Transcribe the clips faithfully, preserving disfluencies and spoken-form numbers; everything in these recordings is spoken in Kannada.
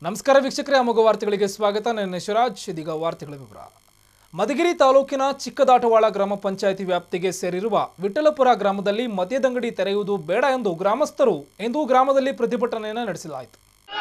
ನಮಸ್ಕಾರ ವೀಕ್ಷಕರೇ, ಅಮೋಘ ವಾರ್ತೆಗಳಿಗೆ ಸ್ವಾಗತ. ನಾನು ಶಿವರಾಜ್. ಇದೀಗ ವಾರ್ತೆಗಳ ವಿವರ. ಮಧುಗಿರಿ ತಾಲೂಕಿನ ಚಿಕ್ಕದಾಟವಾಳ ಗ್ರಾಮ ಪಂಚಾಯಿತಿ ವ್ಯಾಪ್ತಿಗೆ ಸೇರಿರುವ ವಿಠಲಪುರ ಗ್ರಾಮದಲ್ಲಿ ಮದ್ಯದಂಗಡಿ ತೆರೆಯುವುದು ಬೇಡ ಎಂದು ಗ್ರಾಮಸ್ಥರು ಇಂದು ಗ್ರಾಮದಲ್ಲಿ ಪ್ರತಿಭಟನೆಯನ್ನು ನಡೆಸಲಾಯಿತು.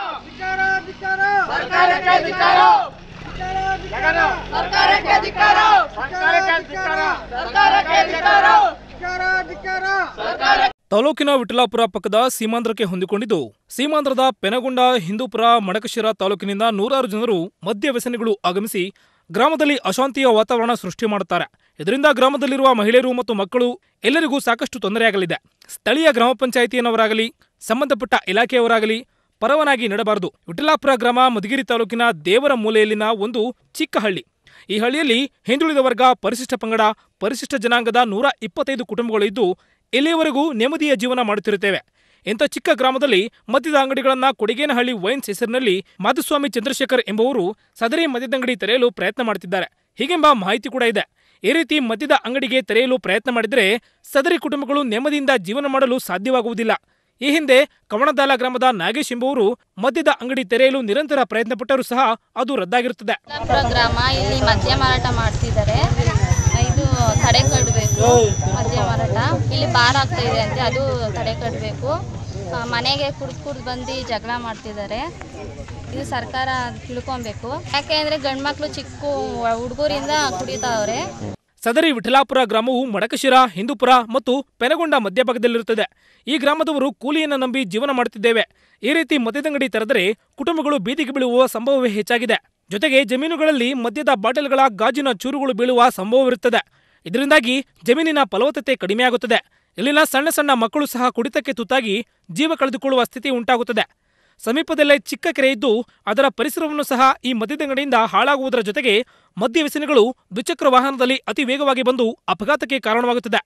ತಾಲೂಕಿನ ವಿಠಲಾಪುರ ಪಕ್ಕದ ಸೀಮಾಂಧ್ರಕ್ಕೆ ಹೊಂದಿಕೊಂಡಿದ್ದು, ಸೀಮಾಂಧ್ರದ ಪೆನಗೊಂಡ, ಹಿಂದೂಪುರ, ಮಡಕಶಿರ ತಾಲೂಕಿನಿಂದ ನೂರಾರು ಜನರು ಮದ್ಯ ವ್ಯಸನಿಗಳು ಆಗಮಿಸಿ ಗ್ರಾಮದಲ್ಲಿ ಅಶಾಂತಿಯ ವಾತಾವರಣ ಸೃಷ್ಟಿ ಮಾಡುತ್ತಾರೆ. ಇದರಿಂದ ಗ್ರಾಮದಲ್ಲಿರುವ ಮಹಿಳೆಯರು ಮತ್ತು ಮಕ್ಕಳು ಎಲ್ಲರಿಗೂ ಸಾಕಷ್ಟು ತೊಂದರೆಯಾಗಲಿದೆ. ಸ್ಥಳೀಯ ಗ್ರಾಮ ಪಂಚಾಯಿತಿಯನ್ನವರಾಗಲಿ ಸಂಬಂಧಪಟ್ಟ ಇಲಾಖೆಯವರಾಗಲಿ ಪರವಾನಗಿ ನೀಡಬಾರದು. ವಿಠಲಾಪುರ ಗ್ರಾಮ ಮಧುಗಿರಿ ತಾಲೂಕಿನ ದೇವರ ಮೂಲೆಯಲ್ಲಿನ ಒಂದು ಚಿಕ್ಕ ಹಳ್ಳಿ. ಈ ಹಳ್ಳಿಯಲ್ಲಿ ಹಿಂದುಳಿದ ವರ್ಗ, ಪರಿಶಿಷ್ಟ ಪಂಗಡ, ಪರಿಶಿಷ್ಟ ಜನಾಂಗದ ನೂರ ಇಪ್ಪತ್ತೈದು ಕುಟುಂಬಗಳು ಇದ್ದು ಇಲ್ಲಿಯವರೆಗೂ ನೆಮ್ಮದಿಯ ಜೀವನ ಮಾಡುತ್ತಿರುತ್ತೇವೆ. ಇಂಥ ಚಿಕ್ಕ ಗ್ರಾಮದಲ್ಲಿ ಮದ್ಯದ ಅಂಗಡಿಗಳನ್ನು ಕೊಡಿಗೇನಹಳ್ಳಿ ವೈನ್ಸ್ ಹೆಸರಿನಲ್ಲಿ ಮಾಧುಸ್ವಾಮಿ ಚಂದ್ರಶೇಖರ್ ಎಂಬುವರು ಸದರಿ ಮದ್ಯದಂಗಡಿ ತೆರೆಯಲು ಪ್ರಯತ್ನ ಮಾಡುತ್ತಿದ್ದಾರೆ ಹೀಗೆಂಬ ಮಾಹಿತಿ ಕೂಡ ಇದೆ. ಈ ರೀತಿ ಮದ್ಯದ ಅಂಗಡಿಗೆ ತೆರೆಯಲು ಪ್ರಯತ್ನ ಮಾಡಿದರೆ ಸದರಿ ಕುಟುಂಬಗಳು ನೆಮ್ಮದಿಯಿಂದ ಜೀವನ ಮಾಡಲು ಸಾಧ್ಯವಾಗುವುದಿಲ್ಲ. ಈ ಹಿಂದೆ ಕವಣದಾಲ ಗ್ರಾಮದ ನಾಗೇಶ್ ಎಂಬುವರು ಮದ್ಯದ ಅಂಗಡಿ ತೆರೆಯಲು ನಿರಂತರ ಪ್ರಯತ್ನ ಪಟ್ಟರೂ ಸಹ ಅದು ರದ್ದಾಗಿರುತ್ತದೆ. ಗ್ರಾಮ ಇಲ್ಲಿ ಮದ್ಯ ಮಾರಾಟ ಮಾಡ್ತಿದ್ದಾರೆ, ಇದು ತಡೆ ಕಟ್ಟಬೇಕು. ಮದ್ಯ ಮಾರಾಟ ಇಲ್ಲಿ ಬಾರ್ ಆಗ್ತಾ ಇದೆ ಅಂತೆ, ಅದು ತಡೆ ಕಟ್ಟಬೇಕು. ಮನೆಗೆ ಕುಡ್ದು ಕುಡ್ದು ಬಂದು ಜಗಳ ಮಾಡ್ತಿದ್ದಾರೆ, ಇದು ಸರ್ಕಾರ ತಿಳ್ಕೊಬೇಕು. ಯಾಕೆಂದ್ರೆ ಗಂಡು ಮಕ್ಕಳು ಚಿಕ್ಕ ಹುಡುಗರಿಂದ ಕುಡಿತಾವ್ರೆ. ಸದರಿ ವಿಠಲಾಪುರ ಗ್ರಾಮವು ಮಡಕಶಿರ, ಹಿಂದೂಪುರ ಮತ್ತು ಪೆನಗೊಂಡ ಮಧ್ಯಭಾಗದಲ್ಲಿರುತ್ತದೆ. ಈ ಗ್ರಾಮದವರು ಕೂಲಿಯನ್ನು ನಂಬಿ ಜೀವನ ಮಾಡುತ್ತಿದ್ದೇವೆ. ಈ ರೀತಿ ಮದ್ಯದಂಗಡಿ ತೆರೆದರೆ ಕುಟುಂಬಗಳು ಬೀದಿಗೆ ಬೀಳುವ ಸಂಭವವೇ ಹೆಚ್ಚಾಗಿದೆ. ಜೊತೆಗೆ ಜಮೀನುಗಳಲ್ಲಿ ಮದ್ಯದ ಬಾಟಲ್ಗಳ ಗಾಜಿನ ಚೂರುಗಳು ಬೀಳುವ ಸಂಭವವಿರುತ್ತದೆ. ಇದರಿಂದಾಗಿ ಜಮೀನಿನ ಫಲವತ್ತತೆ ಕಡಿಮೆಯಾಗುತ್ತದೆ. ಇಲ್ಲಿನ ಸಣ್ಣ ಸಣ್ಣ ಮಕ್ಕಳು ಸಹ ಕುಡಿತಕ್ಕೆ ತುತ್ತಾಗಿ ಜೀವ ಕಳೆದುಕೊಳ್ಳುವ ಸ್ಥಿತಿ ಉಂಟಾಗುತ್ತದೆ. ಸಮೀಪದಲ್ಲೇ ಚಿಕ್ಕ ಕೆರೆ ಇದ್ದು ಅದರ ಪರಿಸರವನ್ನು ಸಹ ಈ ಮದ್ಯದಂಗಡಿಯಿಂದ ಹಾಳಾಗುವುದರ ಜೊತೆಗೆ ಮದ್ಯ ವ್ಯಸನಿಗಳು ದ್ವಿಚಕ್ರ ವಾಹನದಲ್ಲಿ ಅತಿ ವೇಗವಾಗಿ ಬಂದು ಅಪಘಾತಕ್ಕೆ ಕಾರಣವಾಗುತ್ತದೆ.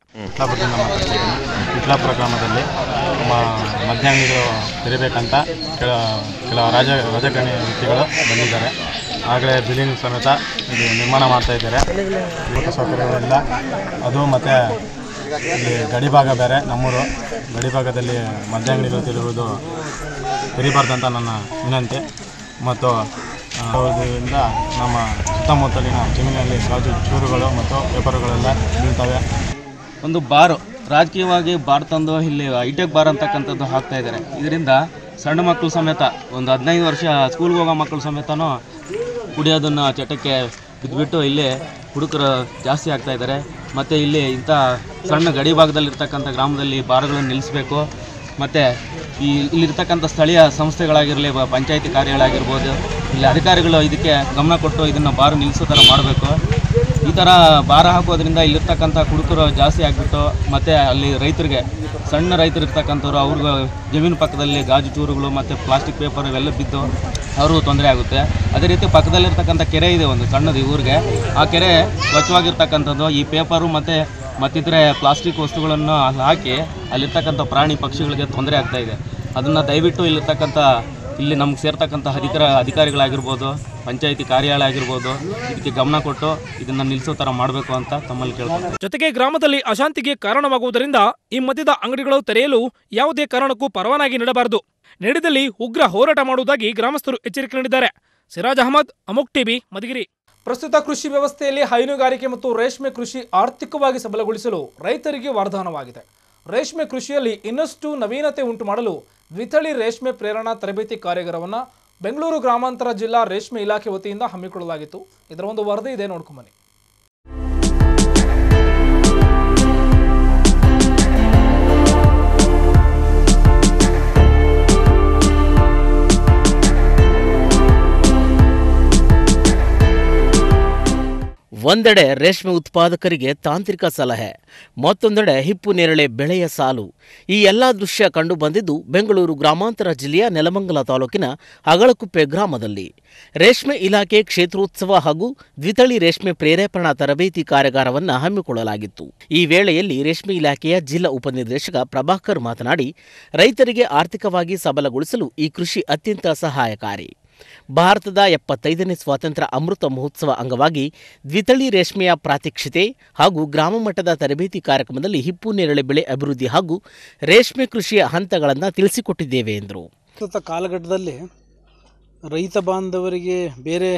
ವಿಠಲಾಪುರ ಗ್ರಾಮದಲ್ಲಿ ಮದ್ಯಾಂಗಡಿಗಳು ತೆರಬೇಕಂತ ಕೆಲ ಕೆಲವು ರಾಜ ರಾಜಕಾರಣಿ ವ್ಯಕ್ತಿಗಳು ಬಂದಿದ್ದಾರೆ. ಆಗಲೇ ಬಿಲ್ಡಿಂಗ್ ಸಮೇತ ಇದು ನಿರ್ಮಾಣ ಮಾಡ್ತಾ ಇದ್ದಾರೆ. ಮೂಲಕ ಸೌಕರ್ಯಗಳಿಲ್ಲ. ಅದು ಮತ್ತು ಇಲ್ಲಿ ಗಡಿಭಾಗ ಬೇರೆ, ನಮ್ಮೂರು ಗಡಿಭಾಗದಲ್ಲಿ ಮದ್ಯಾಂಗಡಿಗಳು ತೆರೆಯುವುದು ತೆರಿಬಾರ್ದಂತ ನನ್ನ ವಿನಂತಿ. ಮತ್ತು ಅದರಿಂದ ನಮ್ಮ ಸುತ್ತಮುತ್ತಲಿನ ಜಮೀನಲ್ಲಿ ಗಾಜು ಚೂರುಗಳು ಮತ್ತು ಪೇಪರುಗಳೆಲ್ಲ ಬೀಳ್ತವೆ. ಒಂದು ಬಾರು ರಾಜಕೀಯವಾಗಿ ಬಾರ್ ತಂದು ಇಲ್ಲಿ ಹೈಟೆಕ್ ಬಾರ್ ಅಂತಕ್ಕಂಥದ್ದು ಹಾಕ್ತಾ ಇದ್ದಾರೆ. ಇದರಿಂದ ಸಣ್ಣ ಮಕ್ಕಳು ಸಮೇತ ಒಂದು ಹದಿನೈದು ವರ್ಷ ಸ್ಕೂಲ್ಗೆ ಹೋಗೋ ಮಕ್ಕಳು ಸಮೇತನೂ ಕುಡಿಯೋದನ್ನು ಚಟಕ್ಕೆ ಬಿದ್ದುಬಿಟ್ಟು ಇಲ್ಲಿ ಹುಡುಗರು ಜಾಸ್ತಿ ಆಗ್ತಾ ಇದ್ದಾರೆ. ಮತ್ತು ಇಲ್ಲಿ ಇಂಥ ಸಣ್ಣ ಗಡಿ ಭಾಗದಲ್ಲಿರ್ತಕ್ಕಂಥ ಗ್ರಾಮದಲ್ಲಿ ಬಾರ್ಗಳನ್ನು ನಿಲ್ಲಿಸಬೇಕು. ಮತ್ತು ಈ ಇಲ್ಲಿರ್ತಕ್ಕಂಥ ಸ್ಥಳೀಯ ಸಂಸ್ಥೆಗಳಾಗಿರಲಿ, ಪಂಚಾಯತಿ ಕಾರ್ಯಗಳಾಗಿರ್ಬೋದು, ಇಲ್ಲಿ ಅಧಿಕಾರಿಗಳು ಇದಕ್ಕೆ ಗಮನ ಕೊಟ್ಟು ಇದನ್ನು ಬಾರು ನಿಲ್ಲಿಸೋ ಥರ ಮಾಡಬೇಕು. ಈ ಥರ ಬಾರ ಹಾಕೋದ್ರಿಂದ ಇಲ್ಲಿರ್ತಕ್ಕಂಥ ಕುಡುಕರು ಜಾಸ್ತಿ ಆಗಿಬಿಟ್ಟು ಮತ್ತು ಅಲ್ಲಿ ರೈತರಿಗೆ, ಸಣ್ಣ ರೈತರು ಇರ್ತಕ್ಕಂಥವ್ರು ಅವ್ರಿಗೆ ಜಮೀನು ಪಕ್ಕದಲ್ಲಿ ಗಾಜು ಚೂರುಗಳು ಮತ್ತು ಪ್ಲಾಸ್ಟಿಕ್ ಪೇಪರ್ ಇವೆಲ್ಲ ಬಿದ್ದು ಅವ್ರಿಗೂ ತೊಂದರೆ ಆಗುತ್ತೆ. ಅದೇ ರೀತಿ ಪಕ್ಕದಲ್ಲಿರ್ತಕ್ಕಂಥ ಕೆರೆ ಇದೆ ಒಂದು ಸಣ್ಣದು ಊರಿಗೆ, ಆ ಕೆರೆ ಸ್ವಚ್ಛವಾಗಿರ್ತಕ್ಕಂಥದ್ದು ಈ ಪೇಪರು ಮತ್ತು ಮತ್ತಿತರೆ ಪ್ಲಾಸ್ಟಿಕ್ ವಸ್ತುಗಳನ್ನು ಅಲ್ಲಿ ಹಾಕಿ ಅಲ್ಲಿರ್ತಕ್ಕಂಥ ಪ್ರಾಣಿ ಪಕ್ಷಿಗಳಿಗೆ ತೊಂದರೆ ಆಗ್ತಾಯಿದೆ. ಅದನ್ನು ದಯವಿಟ್ಟು ಇಲ್ಲಿರ್ತಕ್ಕಂಥ ಇಲ್ಲಿ ನಮ್ಗೆ ಸೇರ್ತಕ್ಕಂಥ ಅಧಿಕಾರ ಅಧಿಕಾರಿಗಳಾಗಿರ್ಬೋದು, ಪಂಚಾಯಿತಿ ಕಾರ್ಯಾಲಯ ಆಗಿರ್ಬೋದು, ಇದಕ್ಕೆ ಗಮನ ಕೊಟ್ಟು ಇದನ್ನು ನಿಲ್ಲಿಸೋ ಥರ ಮಾಡಬೇಕು ಅಂತ ತಮ್ಮಲ್ಲಿ ಕೇಳ್ತಾರೆ. ಜೊತೆಗೆ ಗ್ರಾಮದಲ್ಲಿ ಅಶಾಂತಿಗೆ ಕಾರಣವಾಗುವುದರಿಂದ ಈ ಮದ್ಯದ ಅಂಗಡಿಗಳು ತೆರೆಯಲು ಯಾವುದೇ ಕಾರಣಕ್ಕೂ ಪರವಾನಗಿ ನೀಡಬಾರದು. ನೀಡಿದಲ್ಲಿ ಉಗ್ರ ಹೋರಾಟ ಮಾಡುವುದಾಗಿ ಗ್ರಾಮಸ್ಥರು ಎಚ್ಚರಿಕೆ ನೀಡಿದ್ದಾರೆ. ಸಿರಾಜ್ ಅಹಮದ್, ಅಮೋಕ್ ಟಿವಿ, ಮಧುಗಿರಿ. ಪ್ರಸ್ತುತ ಕೃಷಿ ವ್ಯವಸ್ಥೆಯಲ್ಲಿ ಹೈನುಗಾರಿಕೆ ಮತ್ತು ರೇಷ್ಮೆ ಕೃಷಿ ಆರ್ಥಿಕವಾಗಿ ಸಬಲಗೊಳಿಸಲು ರೈತರಿಗೆ ವರದಾನವಾಗಿದೆ. ರೇಷ್ಮೆ ಕೃಷಿಯಲ್ಲಿ ಇನ್ನಷ್ಟು ನವೀನತೆ ಉಂಟು ಮಾಡಲು ದ್ವಿತಳಿ ರೇಷ್ಮೆ ಪ್ರೇರಣಾ ತರಬೇತಿ ಕಾರ್ಯಾಗಾರವನ್ನು ಬೆಂಗಳೂರು ಗ್ರಾಮಾಂತರ ಜಿಲ್ಲಾ ರೇಷ್ಮೆ ಇಲಾಖೆ ವತಿಯಿಂದ ಹಮ್ಮಿಕೊಳ್ಳಲಾಗಿತ್ತು. ಇದರ ಒಂದು ವರದಿ ಇದೆ, ನೋಡ್ಕೊಂಬನ್ನಿ. ಒಂದೆಡೆ ರೇಷ್ಮೆ ಉತ್ಪಾದಕರಿಗೆ ತಾಂತ್ರಿಕ ಸಲಹೆ, ಮತ್ತೊಂದೆಡೆ ಹಿಪ್ಪು ನೇರಳೆ ಬೆಳೆಯ ಸಾಲು. ಈ ಎಲ್ಲ ದೃಶ್ಯ ಕಂಡು ಬಂದಿದ್ದು ಬೆಂಗಳೂರು ಗ್ರಾಮಾಂತರ ಜಿಲ್ಲೆಯ ನೆಲಮಂಗಲ ತಾಲೂಕಿನ ಅಗಳಕುಪ್ಪೆ ಗ್ರಾಮದಲ್ಲಿ. ರೇಷ್ಮೆ ಇಲಾಖೆ ಕ್ಷೇತ್ರೋತ್ಸವ ಹಾಗೂ ದ್ವಿತಳಿ ರೇಷ್ಮೆ ಪ್ರೇರೇಪಣಾ ತರಬೇತಿ ಕಾರ್ಯಾಗಾರವನ್ನು ಹಮ್ಮಿಕೊಳ್ಳಲಾಗಿತ್ತು. ಈ ವೇಳೆಯಲ್ಲಿ ರೇಷ್ಮೆ ಇಲಾಖೆಯ ಜಿಲ್ಲಾ ಉಪನಿರ್ದೇಶಕ ಪ್ರಭಾಕರ್ ಮಾತನಾಡಿ, ರೈತರಿಗೆ ಆರ್ಥಿಕವಾಗಿ ಸಬಲಗೊಳಿಸಲು ಈ ಕೃಷಿ ಅತ್ಯಂತ ಸಹಾಯಕಾರಿ. ಭಾರತದ ಎಪ್ಪತ್ತೈದನೇ ಸ್ವಾತಂತ್ರ್ಯ ಅಮೃತ ಮಹೋತ್ಸವ ಅಂಗವಾಗಿ ದ್ವಿತಳಿ ರೇಷ್ಮೆಯ ಪ್ರಾತ್ಯಕ್ಷಿತೆ ಹಾಗೂ ಗ್ರಾಮ ಮಟ್ಟದ ತರಬೇತಿ ಕಾರ್ಯಕ್ರಮದಲ್ಲಿ ಹಿಪ್ಪು ನೇರಳೆ ಬೆಳೆ ಅಭಿವೃದ್ಧಿ ಹಾಗೂ ರೇಷ್ಮೆ ಕೃಷಿಯ ಹಂತಗಳನ್ನು ತಿಳಿಸಿಕೊಟ್ಟಿದ್ದೇವೆ ಎಂದರು. ಕಾಲಘಟ್ಟದಲ್ಲಿ ರೈತ ಬಾಂಧವರಿಗೆ ಬೇರೆ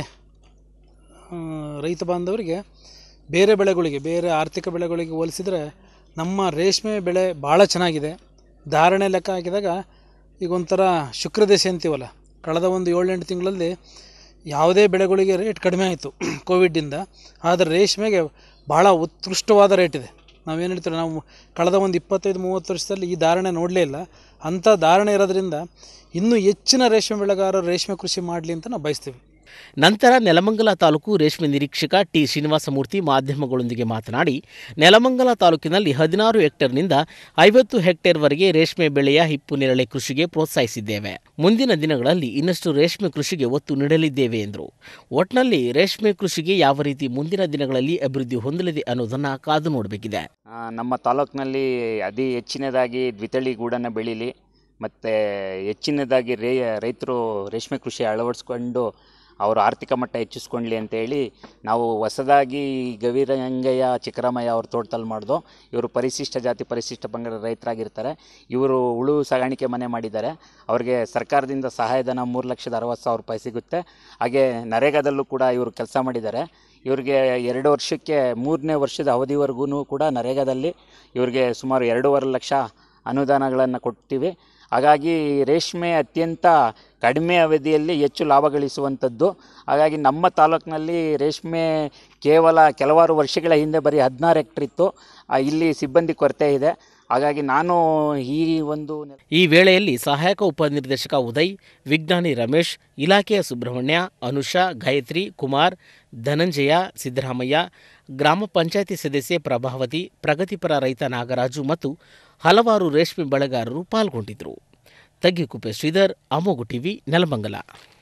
ರೈತ ಬಾಂಧವರಿಗೆ ಬೇರೆ ಬೆಳೆಗಳಿಗೆ ಬೇರೆ ಆರ್ಥಿಕ ಬೆಳೆಗಳಿಗೆ ಹೋಲಿಸಿದರೆ ನಮ್ಮ ರೇಷ್ಮೆ ಬೆಳೆ ಭಾಳ ಚೆನ್ನಾಗಿದೆ. ಧಾರಣೆ ಲೆಕ್ಕ ಹಾಕಿದಾಗ ಈಗ ಒಂಥರ ಶುಕ್ರದೇಶ ಅಂತೀವಲ್ಲ, ಕಳೆದ ಒಂದು ಏಳೆಂಟು ತಿಂಗಳಲ್ಲಿ ಯಾವುದೇ ಬೆಳೆಗಳಿಗೆ ರೇಟ್ ಕಡಿಮೆ ಆಯಿತು ಕೋವಿಡ್ಡಿಂದ, ಆದರೆ ರೇಷ್ಮೆಗೆ ಭಾಳ ಉತ್ಕೃಷ್ಟವಾದ ರೇಟ್ ಇದೆ. ನಾವೇನು ಹೇಳ್ತೀವಿ, ನಾವು ಕಳೆದ ಒಂದು ಇಪ್ಪತ್ತೈದು ಮೂವತ್ತು ವರ್ಷದಲ್ಲಿ ಈ ಧಾರಣೆ ನೋಡಲೇ ಇಲ್ಲ. ಅಂಥ ಧಾರಣೆ ಇರೋದ್ರಿಂದ ಇನ್ನೂ ಹೆಚ್ಚಿನ ರೇಷ್ಮೆ ಬೆಳೆಗಾರರು ರೇಷ್ಮೆ ಕೃಷಿ ಮಾಡಲಿ ಅಂತ ನಾವು ಬಯಸ್ತೀವಿ. ನಂತರ ನೆಲಮಂಗಲ ತಾಲೂಕು ರೇಷ್ಮೆ ನಿರೀಕ್ಷಕ ಟಿ ಶ್ರೀನಿವಾಸಮೂರ್ತಿ ಮಾಧ್ಯಮಗಳೊಂದಿಗೆ ಮಾತನಾಡಿ, ನೆಲಮಂಗಲ ತಾಲೂಕಿನಲ್ಲಿ ಹದಿನಾರು ಹೆಕ್ಟೇರ್ನಿಂದ ಐವತ್ತು ಹೆಕ್ಟೇರ್ವರೆಗೆ ರೇಷ್ಮೆ ಬೆಳೆಯ ಹಿಪ್ಪು ನೇರಳೆ ಕೃಷಿಗೆ ಪ್ರೋತ್ಸಾಹಿಸಿದ್ದೇವೆ. ಮುಂದಿನ ದಿನಗಳಲ್ಲಿ ಇನ್ನಷ್ಟು ರೇಷ್ಮೆ ಕೃಷಿಗೆ ಒತ್ತು ನೀಡಲಿದ್ದೇವೆ ಎಂದರು. ಒಟ್ನಲ್ಲಿ ರೇಷ್ಮೆ ಕೃಷಿಗೆ ಯಾವ ರೀತಿ ಮುಂದಿನ ದಿನಗಳಲ್ಲಿ ಅಭಿವೃದ್ಧಿ ಹೊಂದಲಿದೆ ಅನ್ನೋದನ್ನು ಕಾದು ನೋಡಬೇಕಿದೆ. ನಮ್ಮ ತಾಲೂಕಿನಲ್ಲಿ ಅತಿ ಹೆಚ್ಚಿನದಾಗಿ ದ್ವಿತಳಿ ಗೂಡನ್ನು ಬೆಳೀಲಿ ಮತ್ತು ಹೆಚ್ಚಿನದಾಗಿ ರೇ ರೈತರು ರೇಷ್ಮೆ ಕೃಷಿ ಅಳವಡಿಸ್ಕೊಂಡು ಅವರು ಆರ್ಥಿಕ ಮಟ್ಟ ಹೆಚ್ಚಿಸ್ಕೊಳ್ಳಿ ಅಂತೇಳಿ ನಾವು ಹೊಸದಾಗಿ ಗವಿರಂಗಯ್ಯ ಚಿಕ್ಕರಾಮಯ್ಯ ಅವ್ರ ತೋಟದಲ್ಲಿ ಮಾಡಿದೋ. ಇವರು ಪರಿಶಿಷ್ಟ ಜಾತಿ ಪರಿಶಿಷ್ಟ ಪಂಗಡ ರೈತರಾಗಿರ್ತಾರೆ. ಇವರು ಉಳು ಸಾಗಾಣಿಕೆ ಮನೆ ಮಾಡಿದ್ದಾರೆ. ಅವ್ರಿಗೆ ಸರ್ಕಾರದಿಂದ ಸಹಾಯಧನ ಮೂರು ಲಕ್ಷದ ಅರವತ್ತು ಸಾವಿರ ರೂಪಾಯಿ ಸಿಗುತ್ತೆ. ಹಾಗೆ ನರೇಗಾದಲ್ಲೂ ಕೂಡ ಇವರು ಕೆಲಸ ಮಾಡಿದ್ದಾರೆ. ಇವ್ರಿಗೆ ಎರಡು ವರ್ಷಕ್ಕೆ ಮೂರನೇ ವರ್ಷದ ಅವಧಿವರೆಗೂ ಕೂಡ ನರೇಗಾದಲ್ಲಿ ಇವ್ರಿಗೆ ಸುಮಾರು ಎರಡೂವರೆ ಲಕ್ಷ ಅನುದಾನಗಳನ್ನು ಕೊಟ್ಟಿವಿ. ಹಾಗಾಗಿ ರೇಷ್ಮೆ ಅತ್ಯಂತ ಕಡಿಮೆ ಅವಧಿಯಲ್ಲಿ ಹೆಚ್ಚು ಲಾಭ ಗಳಿಸುವಂಥದ್ದು. ಹಾಗಾಗಿ ನಮ್ಮ ತಾಲೂಕಿನಲ್ಲಿ ರೇಷ್ಮೆ ಕೇವಲ ಕೆಲವಾರು ವರ್ಷಗಳ ಹಿಂದೆ ಬರೀ ಹದಿನಾರು ಹೆಕ್ಟರ್ ಇತ್ತು. ಇಲ್ಲಿ ಸಿಬ್ಬಂದಿ ಕೊರತೆ ಇದೆ. ಹಾಗಾಗಿ ನಾನು ಈ ಒಂದು ಈ ವೇಳೆಯಲ್ಲಿ ಸಹಾಯಕ ಉಪನಿರ್ದೇಶಕ ಉದಯ್, ವಿಜ್ಞಾನಿ ರಮೇಶ್, ಇಲಾಖೆಯ ಸುಬ್ರಹ್ಮಣ್ಯ, ಅನುಷಾ, ಗಾಯತ್ರಿ, ಕುಮಾರ್, ಧನಂಜಯ, ಸಿದ್ದರಾಮಯ್ಯ, ಗ್ರಾಮ ಪಂಚಾಯಿತಿ ಸದಸ್ಯೆ ಪ್ರಭಾವತಿ, ಪ್ರಗತಿಪರ ರೈತ ನಾಗರಾಜು ಮತ್ತು ಹಲವಾರು ರೇಷ್ಮೆ ಬೆಳೆಗಾರರು ಪಾಲ್ಗೊಂಡಿದ್ದರು. ತಗ್ಗಿಕುಪ್ಪೆ ಶ್ರೀಧರ್, ಅಮೋಘ ಟಿವಿ, ನೆಲಮಂಗಲ.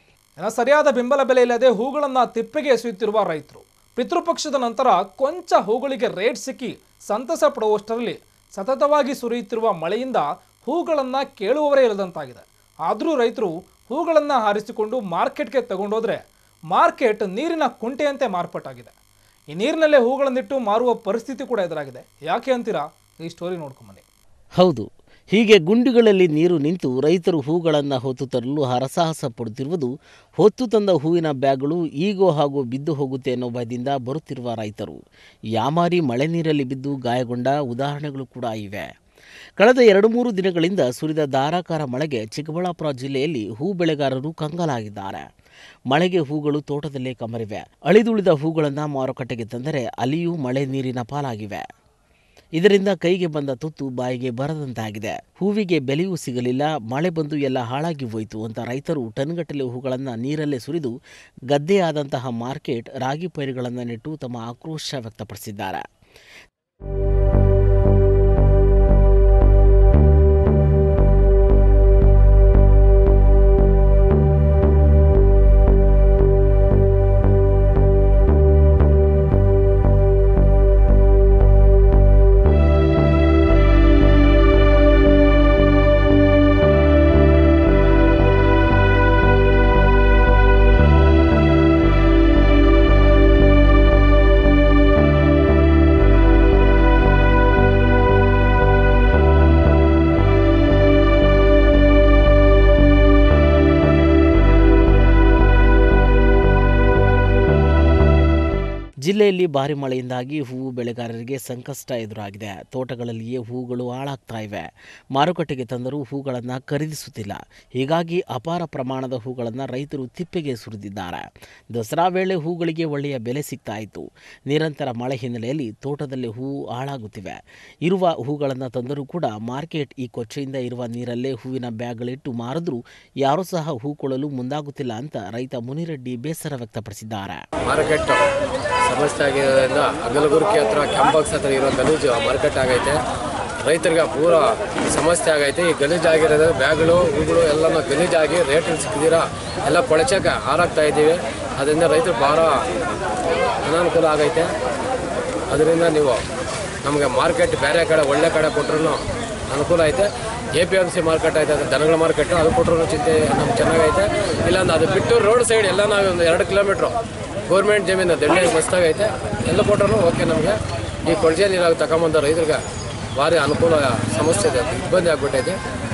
ಸರಿಯಾದ ಬೆಂಬಲ ಬೆಲೆ ಇಲ್ಲದೆ ಹೂಗಳನ್ನು ತಿಪ್ಪೆಗೆ ಎಸೆಯುತ್ತಿರುವ ರೈತರು. ಪಿತೃಪಕ್ಷದ ನಂತರ ಕೊಂಚ ಹೂಗಳಿಗೆ ರೇಟ್ ಸಿಕ್ಕಿ ಸಂತಸ ಪಡುವಷ್ಟರಲ್ಲಿ ಸತತವಾಗಿ ಸುರಿಯುತ್ತಿರುವ ಮಳೆಯಿಂದ ಹೂಗಳನ್ನು ಕೇಳುವವರೇ ಇಲ್ಲದಂತಾಗಿದೆ. ಆದರೂ ರೈತರು ಹೂಗಳನ್ನು ಹಾರಿಸಿಕೊಂಡು ಮಾರ್ಕೆಟ್ಗೆ ತಗೊಂಡೋದ್ರೆ ಮಾರ್ಕೆಟ್ ನೀರಿನ ಕುಂಟೆಯಂತೆ ಮಾರ್ಪಾಟಾಗಿದೆ. ಈ ನೀರಿನಲ್ಲೇ ಹೂಗಳನ್ನಿಟ್ಟು ಮಾರುವ ಪರಿಸ್ಥಿತಿ ಕೂಡ ಎದುರಾಗಿದೆ. ಯಾಕೆ ಅಂತೀರಾ? ಈ ಸ್ಟೋರಿ ನೋಡ್ಕೊಂಬನ್ನಿ. ಹೌದು, ಹೀಗೆ ಗುಂಡಿಗಳಲ್ಲಿ ನೀರು ನಿಂತು ರೈತರು ಹೂಗಳನ್ನು ಹೊತ್ತು ತರಲು ಹರಸಾಹಸ ಪಡುತ್ತಿರುವುದು ಹೊತ್ತು ತಂದ ಹೂವಿನ ಬ್ಯಾಗ್ಗಳು ಈಗೋ ಹಾಗೂ ಬಿದ್ದು ಹೋಗುತ್ತೆ ಅನ್ನೋ ಭಯದಿಂದ ಬರುತ್ತಿರುವ ರೈತರು. ಯಾಮಾರಿ ಮಳೆ ನೀರಲ್ಲಿ ಬಿದ್ದು ಗಾಯಗೊಂಡ ಉದಾಹರಣೆಗಳು ಕೂಡ ಇವೆ. ಕಳೆದ ಎರಡು ಮೂರು ದಿನಗಳಿಂದ ಸುರಿದ ಧಾರಾಕಾರ ಮಳೆಗೆ ಚಿಕ್ಕಬಳ್ಳಾಪುರ ಜಿಲ್ಲೆಯಲ್ಲಿ ಹೂ ಬೆಳೆಗಾರರು ಕಂಗಾಲಾಗಿದ್ದಾರೆ. ಮಳೆಗೆ ಹೂಗಳು ತೋಟದಲ್ಲೇ ಕಮರಿವೆ. ಅಳಿದುಳಿದ ಹೂಗಳನ್ನು ಮಾರುಕಟ್ಟೆಗೆ ತಂದರೆ ಅಲ್ಲಿಯೂ ಮಳೆ ನೀರಿನ ಪಾಲಾಗಿವೆ. ಇದರಿಂದ ಕೈಗೆ ಬಂದ ತುತ್ತು ಬಾಯಿಗೆ ಬರದಂತಾಗಿದೆ. ಹೂವಿಗೆ ಬೆಲೆಯೂ ಸಿಗಲಿಲ್ಲ, ಮಳೆ ಬಂದು ಎಲ್ಲ ಹಾಳಾಗಿ ಹೋಯಿತು ಅಂತ ರೈತರು ಟನ್ಗಟ್ಟಲೆ ಹೂಗಳನ್ನು ನೀರಲ್ಲೇ ಸುರಿದು ಗದ್ದೆಯಾದಂತಹ ಮಾರ್ಕೆಟ್ ರಾಗಿ ಪೈರುಗಳನ್ನು ನೆಟ್ಟು ತಮ್ಮ ಆಕ್ರೋಶ ವ್ಯಕ್ತಪಡಿಸಿದ್ದಾರೆ. ಜಿಲ್ಲೆಯಲ್ಲಿ ಭಾರಿ ಮಳೆಯಿಂದಾಗಿ ಹೂವು ಬೆಳೆಗಾರರಿಗೆ ಸಂಕಷ್ಟ ಎದುರಾಗಿದೆ. ತೋಟಗಳಲ್ಲಿಯೇ ಹೂಗಳು ಹಾಳಾಗ್ತಾ ಇವೆ. ಮಾರುಕಟ್ಟೆಗೆ ತಂದರೂ ಹೂಗಳನ್ನು ಖರೀದಿಸುತ್ತಿಲ್ಲ. ಹೀಗಾಗಿ ಅಪಾರ ಪ್ರಮಾಣದ ಹೂಗಳನ್ನು ರೈತರು ತಿಪ್ಪೆಗೆ ಸುರಿದಿದ್ದಾರೆ. ದಸರಾ ವೇಳೆ ಹೂಗಳಿಗೆ ಒಳ್ಳೆಯ ಬೆಲೆ ಸಿಗ್ತಾ ಇತ್ತು. ನಿರಂತರ ಮಳೆ ಹಿನ್ನೆಲೆಯಲ್ಲಿ ತೋಟದಲ್ಲಿ ಹೂವು ಹಾಳಾಗುತ್ತಿವೆ. ಇರುವ ಹೂಗಳನ್ನು ತಂದರೂ ಕೂಡ ಮಾರ್ಕೆಟ್ ಈ ಕೊಚ್ಚೆಯಿಂದ ಇರುವ ನೀರಲ್ಲೇ ಹೂವಿನ ಬ್ಯಾಗ್ಗಳಿಟ್ಟು ಮಾರಿದ್ರೂ ಯಾರೂ ಸಹ ಹೂ ಕೊಳ್ಳಲು ಮುಂದಾಗುತ್ತಿಲ್ಲ ಅಂತ ರೈತ ಮುನಿರೆಡ್ಡಿ ಬೇಸರ ವ್ಯಕ್ತಪಡಿಸಿದ್ದಾರೆ. ಸಮಸ್ಯೆ ಆಗಿರೋದ್ರಿಂದ ಅಗಲಗುರ್ಕಿ ಹತ್ರ ಕೆಂಬಾಕ್ಸ್ ಹತ್ರ ಇರೋ ಗಲೀಜು ಮಾರ್ಕೆಟ್ ಆಗೈತೆ. ರೈತರಿಗೆ ಪೂರ ಸಮಸ್ಯೆ ಆಗೈತೆ. ಈ ಗಲೀಜು ಆಗಿರೋದು ಬ್ಯಾಗ್ಗಳು ಹೂಗಳು ಎಲ್ಲನೂ ಗಲೀಜಾಗಿ ರೇಟ್ ಸಿಕ್ಕಿದಿರ ಎಲ್ಲ ಕೊಳಚಕ್ಕೆ ಹಾರಾಗ್ತಾ ಇದ್ದೀವಿ. ಅದರಿಂದ ರೈತರು ಭಾಳ ಅನಾನುಕೂಲ ಆಗೈತೆ. ಅದರಿಂದ ನೀವು ನಮಗೆ ಮಾರ್ಕೆಟ್ ಬೇರೆ ಕಡೆ ಒಳ್ಳೆ ಕಡೆ ಕೊಟ್ಟರು ಅನುಕೂಲ ಐತೆ. A P M C market ಐತೆ, ಅದು ದನಗಳ ಮಾರ್ಕೆಟು, ಅದು ಕೊಟ್ಟರು ಚಿಂತೆ ನಮ್ಗೆ ಚೆನ್ನಾಗೈತೆ. ಇಲ್ಲಾಂದ್ರೆ ಅದು ಬಿಟ್ಟು ರೋಡ್ ಸೈಡ್ ಎಲ್ಲ ನಾವು ಒಂದು ಎರಡು ಕಿಲೋಮೀಟ್ರು ಗೌರ್ಮೆಂಟ್ ಜಮೀನು ದಂಡೆ ಮಸ್ತಾಗೈತೆ. ಎಲ್ಲ ಕೊಟ್ಟರು ಓಕೆ. ನಮಗೆ ಈ ಕೊಳಚೆ ನೀರಾಗಿ ತಗೊಂಬಂದ ರೈತರಿಗೆ ಭಾರಿ ಅನುಕೂಲ ಸಮಸ್ಯೆ ಇದೆ, ಇಬ್ಬಂದಿ ಆಗ್ಬಿಟ್ಟೈತೆ.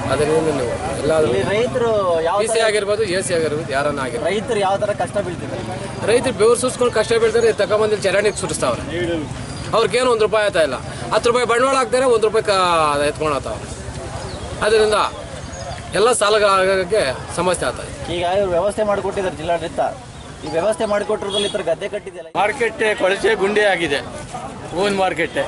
ಅದರಿಂದ ನೀವು ಎಲ್ಲಾದರೂ ರೈತರು ಯಾವ ಬಿ ಸಿ ಆಗಿರ್ಬೋದು ಎ ಸಿ ಆಗಿರ್ಬೋದು ಯಾರನ್ನ ಆಗಿರ್ಬೋದು ರೈತರು ಯಾವ ಥರ ಕಷ್ಟ ಬೀಳ್ತಿದ್ದಾರೆ? ರೈತರು ಬೆವರು ಸುರಿಸ್ಕೊಂಡು ಕಷ್ಟ ಬೀಳ್ತಾರೆ, ತಗೊಂಬಂದು ಚರಂಡಿಗೆ ಸುರಿಸ್ತಾವ್ರೆ. ಅವ್ರಿಗೇನು ಒಂದು ರೂಪಾಯಿ ಆಯ್ತಾ ಇಲ್ಲ, ಹತ್ತು ರೂಪಾಯಿ ಬಂಡವಾಳ ಹಾಕ್ತಾರೆ, ಒಂದು ರೂಪಾಯಿ ಕ ಎತ್ಕೊಂಡು ಹೋಗ್ತಾವ್ರೆ. ಅದರಿಂದ ಎಲ್ಲ ಸಾಲಗಾರರಿಗೆ ಸಮಸ್ಯೆ ಆಗ್ತದೆ. ಈಗ ಇವ್ರು ವ್ಯವಸ್ಥೆ ಮಾಡಿಕೊಟ್ಟಿದ್ದಾರೆ ಜಿಲ್ಲಾಡಳಿತ, ಈ ವ್ಯವಸ್ಥೆ ಮಾಡಿಕೊಟ್ಟಿರೋದ್ರಲ್ಲಿ ಈ ಥರ ಗದ್ದೆ ಕಟ್ಟಿದೆಯಲ್ಲ. ಮಾರ್ಕೆಟ್ ಕೊಳಚೆ ಗುಂಡಿ ಆಗಿದೆ, ಹೂವಿನ ಮಾರ್ಕೆಟ್ಟೆ.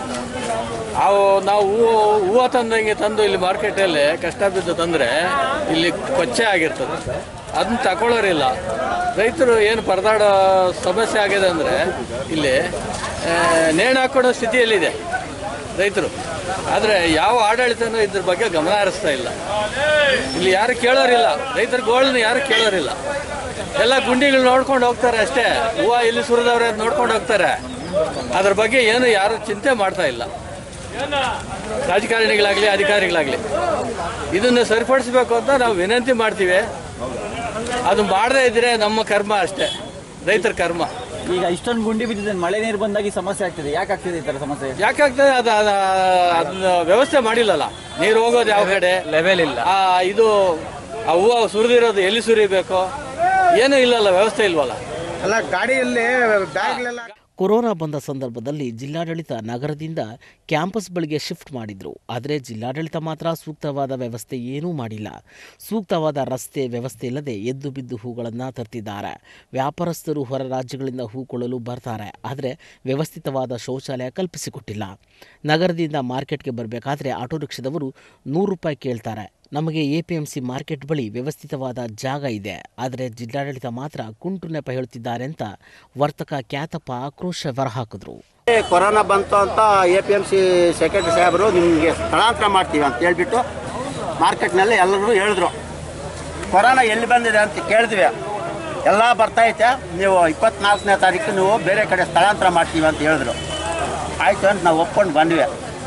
ಅವು ನಾವು ಹೂವು ಹೂವು ತಂದಂಗೆ ತಂದು ಇಲ್ಲಿ ಮಾರ್ಕೆಟಲ್ಲಿ ಕಷ್ಟ ಬಿದ್ದು ತಂದರೆ ಇಲ್ಲಿ ಕೊಚ್ಚೆ ಆಗಿರ್ತದೆ, ಅದನ್ನ ತಗೊಳ್ಳೋರಿಲ್ಲ. ರೈತರು ಏನು ಪರದಾಡೋ ಸಮಸ್ಯೆ ಆಗಿದೆ ಅಂದರೆ ಇಲ್ಲಿ ನೇಣು ಹಾಕೊಳ್ಳೋ ಸ್ಥಿತಿಯಲ್ಲಿದೆ ರೈತರು. ಆದರೆ ಯಾವ ಆಡಳಿತನೂ ಇದ್ರ ಬಗ್ಗೆ ಗಮನ ಹರಿಸ್ತಾ ಇಲ್ಲ. ಇಲ್ಲಿ ಯಾರು ಕೇಳೋರಿಲ್ಲ, ರೈತರ ಗೋಳನ್ನ ಯಾರು ಕೇಳೋರಿಲ್ಲ. ಎಲ್ಲ ಗುಂಡಿಗಳು ನೋಡ್ಕೊಂಡು ಹೋಗ್ತಾರೆ ಅಷ್ಟೇ, ಹೂವು ಇಲ್ಲಿ ಸುರಿದವ್ರೆ ಅಂತ ನೋಡ್ಕೊಂಡು ಹೋಗ್ತಾರೆ. ಅದ್ರ ಬಗ್ಗೆ ಏನು ಯಾರು ಚಿಂತೆ ಮಾಡ್ತಾ ಇಲ್ಲ, ರಾಜಕಾರಣಿಗಳಾಗಲಿ ಅಧಿಕಾರಿಗಳಾಗಲಿ. ಇದನ್ನು ಸರಿಪಡಿಸ್ಬೇಕು ಅಂತ ನಾವು ವಿನಂತಿ ಮಾಡ್ತೀವಿ. ಅದು ಮಾಡದೇ ಇದ್ರೆ ನಮ್ಮ ಕರ್ಮ ಅಷ್ಟೇ, ರೈತರ ಕರ್ಮ. ಈಗ ಇಷ್ಟೊಂದು ಗುಂಡಿ ಬಿದ್ದಿದೆ, ಮಳೆ ನೀರು ಬಂದಾಗ ಈ ಸಮಸ್ಯೆ ಆಗ್ತಿದೆ. ಯಾಕೆ ಆಗ್ತಿದೆ ಈ ಥರ ಸಮಸ್ಯೆ? ಯಾಕಾಗ್ತದೆ? ಅದು ಅದನ್ನ ವ್ಯವಸ್ಥೆ ಮಾಡಿಲ್ಲಲ್ಲ, ನೀರು ಹೋಗೋದು ಯಾವ ಕಡೆ ಲೆವೆಲ್ ಇಲ್ಲ. ಇದು ಆ ಹೂವು ಸುರಿದಿರೋದು ಎಲ್ಲಿ ಸುರಿಬೇಕು ಏನೂ ಇಲ್ಲಲ್ಲ, ವ್ಯವಸ್ಥೆ ಇಲ್ವಲ್ಲ. ಅಲ್ಲ ಗಾಡಿಯಲ್ಲಿ ಬ್ಯಾಗ್ಲೆಲ್ಲ. ಕೊರೋನಾ ಬಂದ ಸಂದರ್ಭದಲ್ಲಿ ಜಿಲ್ಲಾಡಳಿತ ನಗರದಿಂದ ಕ್ಯಾಂಪಸ್ ಬಳಿಗೆ ಶಿಫ್ಟ್ ಮಾಡಿದ್ರು. ಆದರೆ ಜಿಲ್ಲಾಡಳಿತ ಮಾತ್ರ ಸೂಕ್ತವಾದ ವ್ಯವಸ್ಥೆ ಏನೂ ಮಾಡಿಲ್ಲ. ಸೂಕ್ತವಾದ ರಸ್ತೆ ವ್ಯವಸ್ಥೆ ಇಲ್ಲದೆ ಎದ್ದು ಬಿದ್ದು ಹೂಗಳನ್ನು ತರ್ತಿದ್ದಾರೆ. ವ್ಯಾಪಾರಸ್ಥರು ಹೊರ ರಾಜ್ಯಗಳಿಂದ ಹೂ ಕೊಳ್ಳಲು ಬರ್ತಾರೆ, ಆದರೆ ವ್ಯವಸ್ಥಿತವಾದ ಶೌಚಾಲಯ ಕಲ್ಪಿಸಿಕೊಟ್ಟಿಲ್ಲ. ನಗರದಿಂದ ಮಾರ್ಕೆಟ್ಗೆ ಬರಬೇಕಾದ್ರೆ ಆಟೋ ರಿಕ್ಷಾದವರು ನೂರು ರೂಪಾಯಿ ಕೇಳ್ತಾರೆ. ನಮಗೆ A P M C market ಬಳಿ ವ್ಯವಸ್ಥಿತವಾದ ಜಾಗ ಇದೆ, ಆದರೆ ಜಿಲ್ಲಾಡಳಿತ ಮಾತ್ರ ಕುಂಟು ನೆಪ ಹೇಳುತ್ತಿದ್ದಾರೆ ಅಂತ ವರ್ತಕ ಖ್ಯಾತಪ್ಪ ಆಕ್ರೋಶ ಹೊರಹಾಕಿದ್ರು. ಕೊರೋನಾ ಬಂತು ಅಂತ A P M C secretary ಸಾಹೇಬರು ನಿಮಗೆ ಸ್ಥಳಾಂತರ ಮಾಡ್ತೀವಿ ಅಂತ ಹೇಳ್ಬಿಟ್ಟು ಮಾರ್ಕೆಟ್ನಲ್ಲಿ ಎಲ್ಲರೂ ಹೇಳಿದ್ರು. ಕೊರೋನಾ ಎಲ್ಲಿ ಬಂದಿದೆ ಅಂತ ಕೇಳಿದ್ವಿ, ಎಲ್ಲ ಬರ್ತೈತೆ, ನೀವು ಇಪ್ಪತ್ನಾಲ್ಕನೇ ತಾರೀಕು ನೀವು ಬೇರೆ ಕಡೆ ಸ್ಥಳಾಂತರ ಮಾಡ್ತೀವಿ ಅಂತ ಹೇಳಿದ್ರು. ಆಯಿತು ಅಂತ ನಾವು ಒಪ್ಕೊಂಡು ಬಂದ್ವಿ.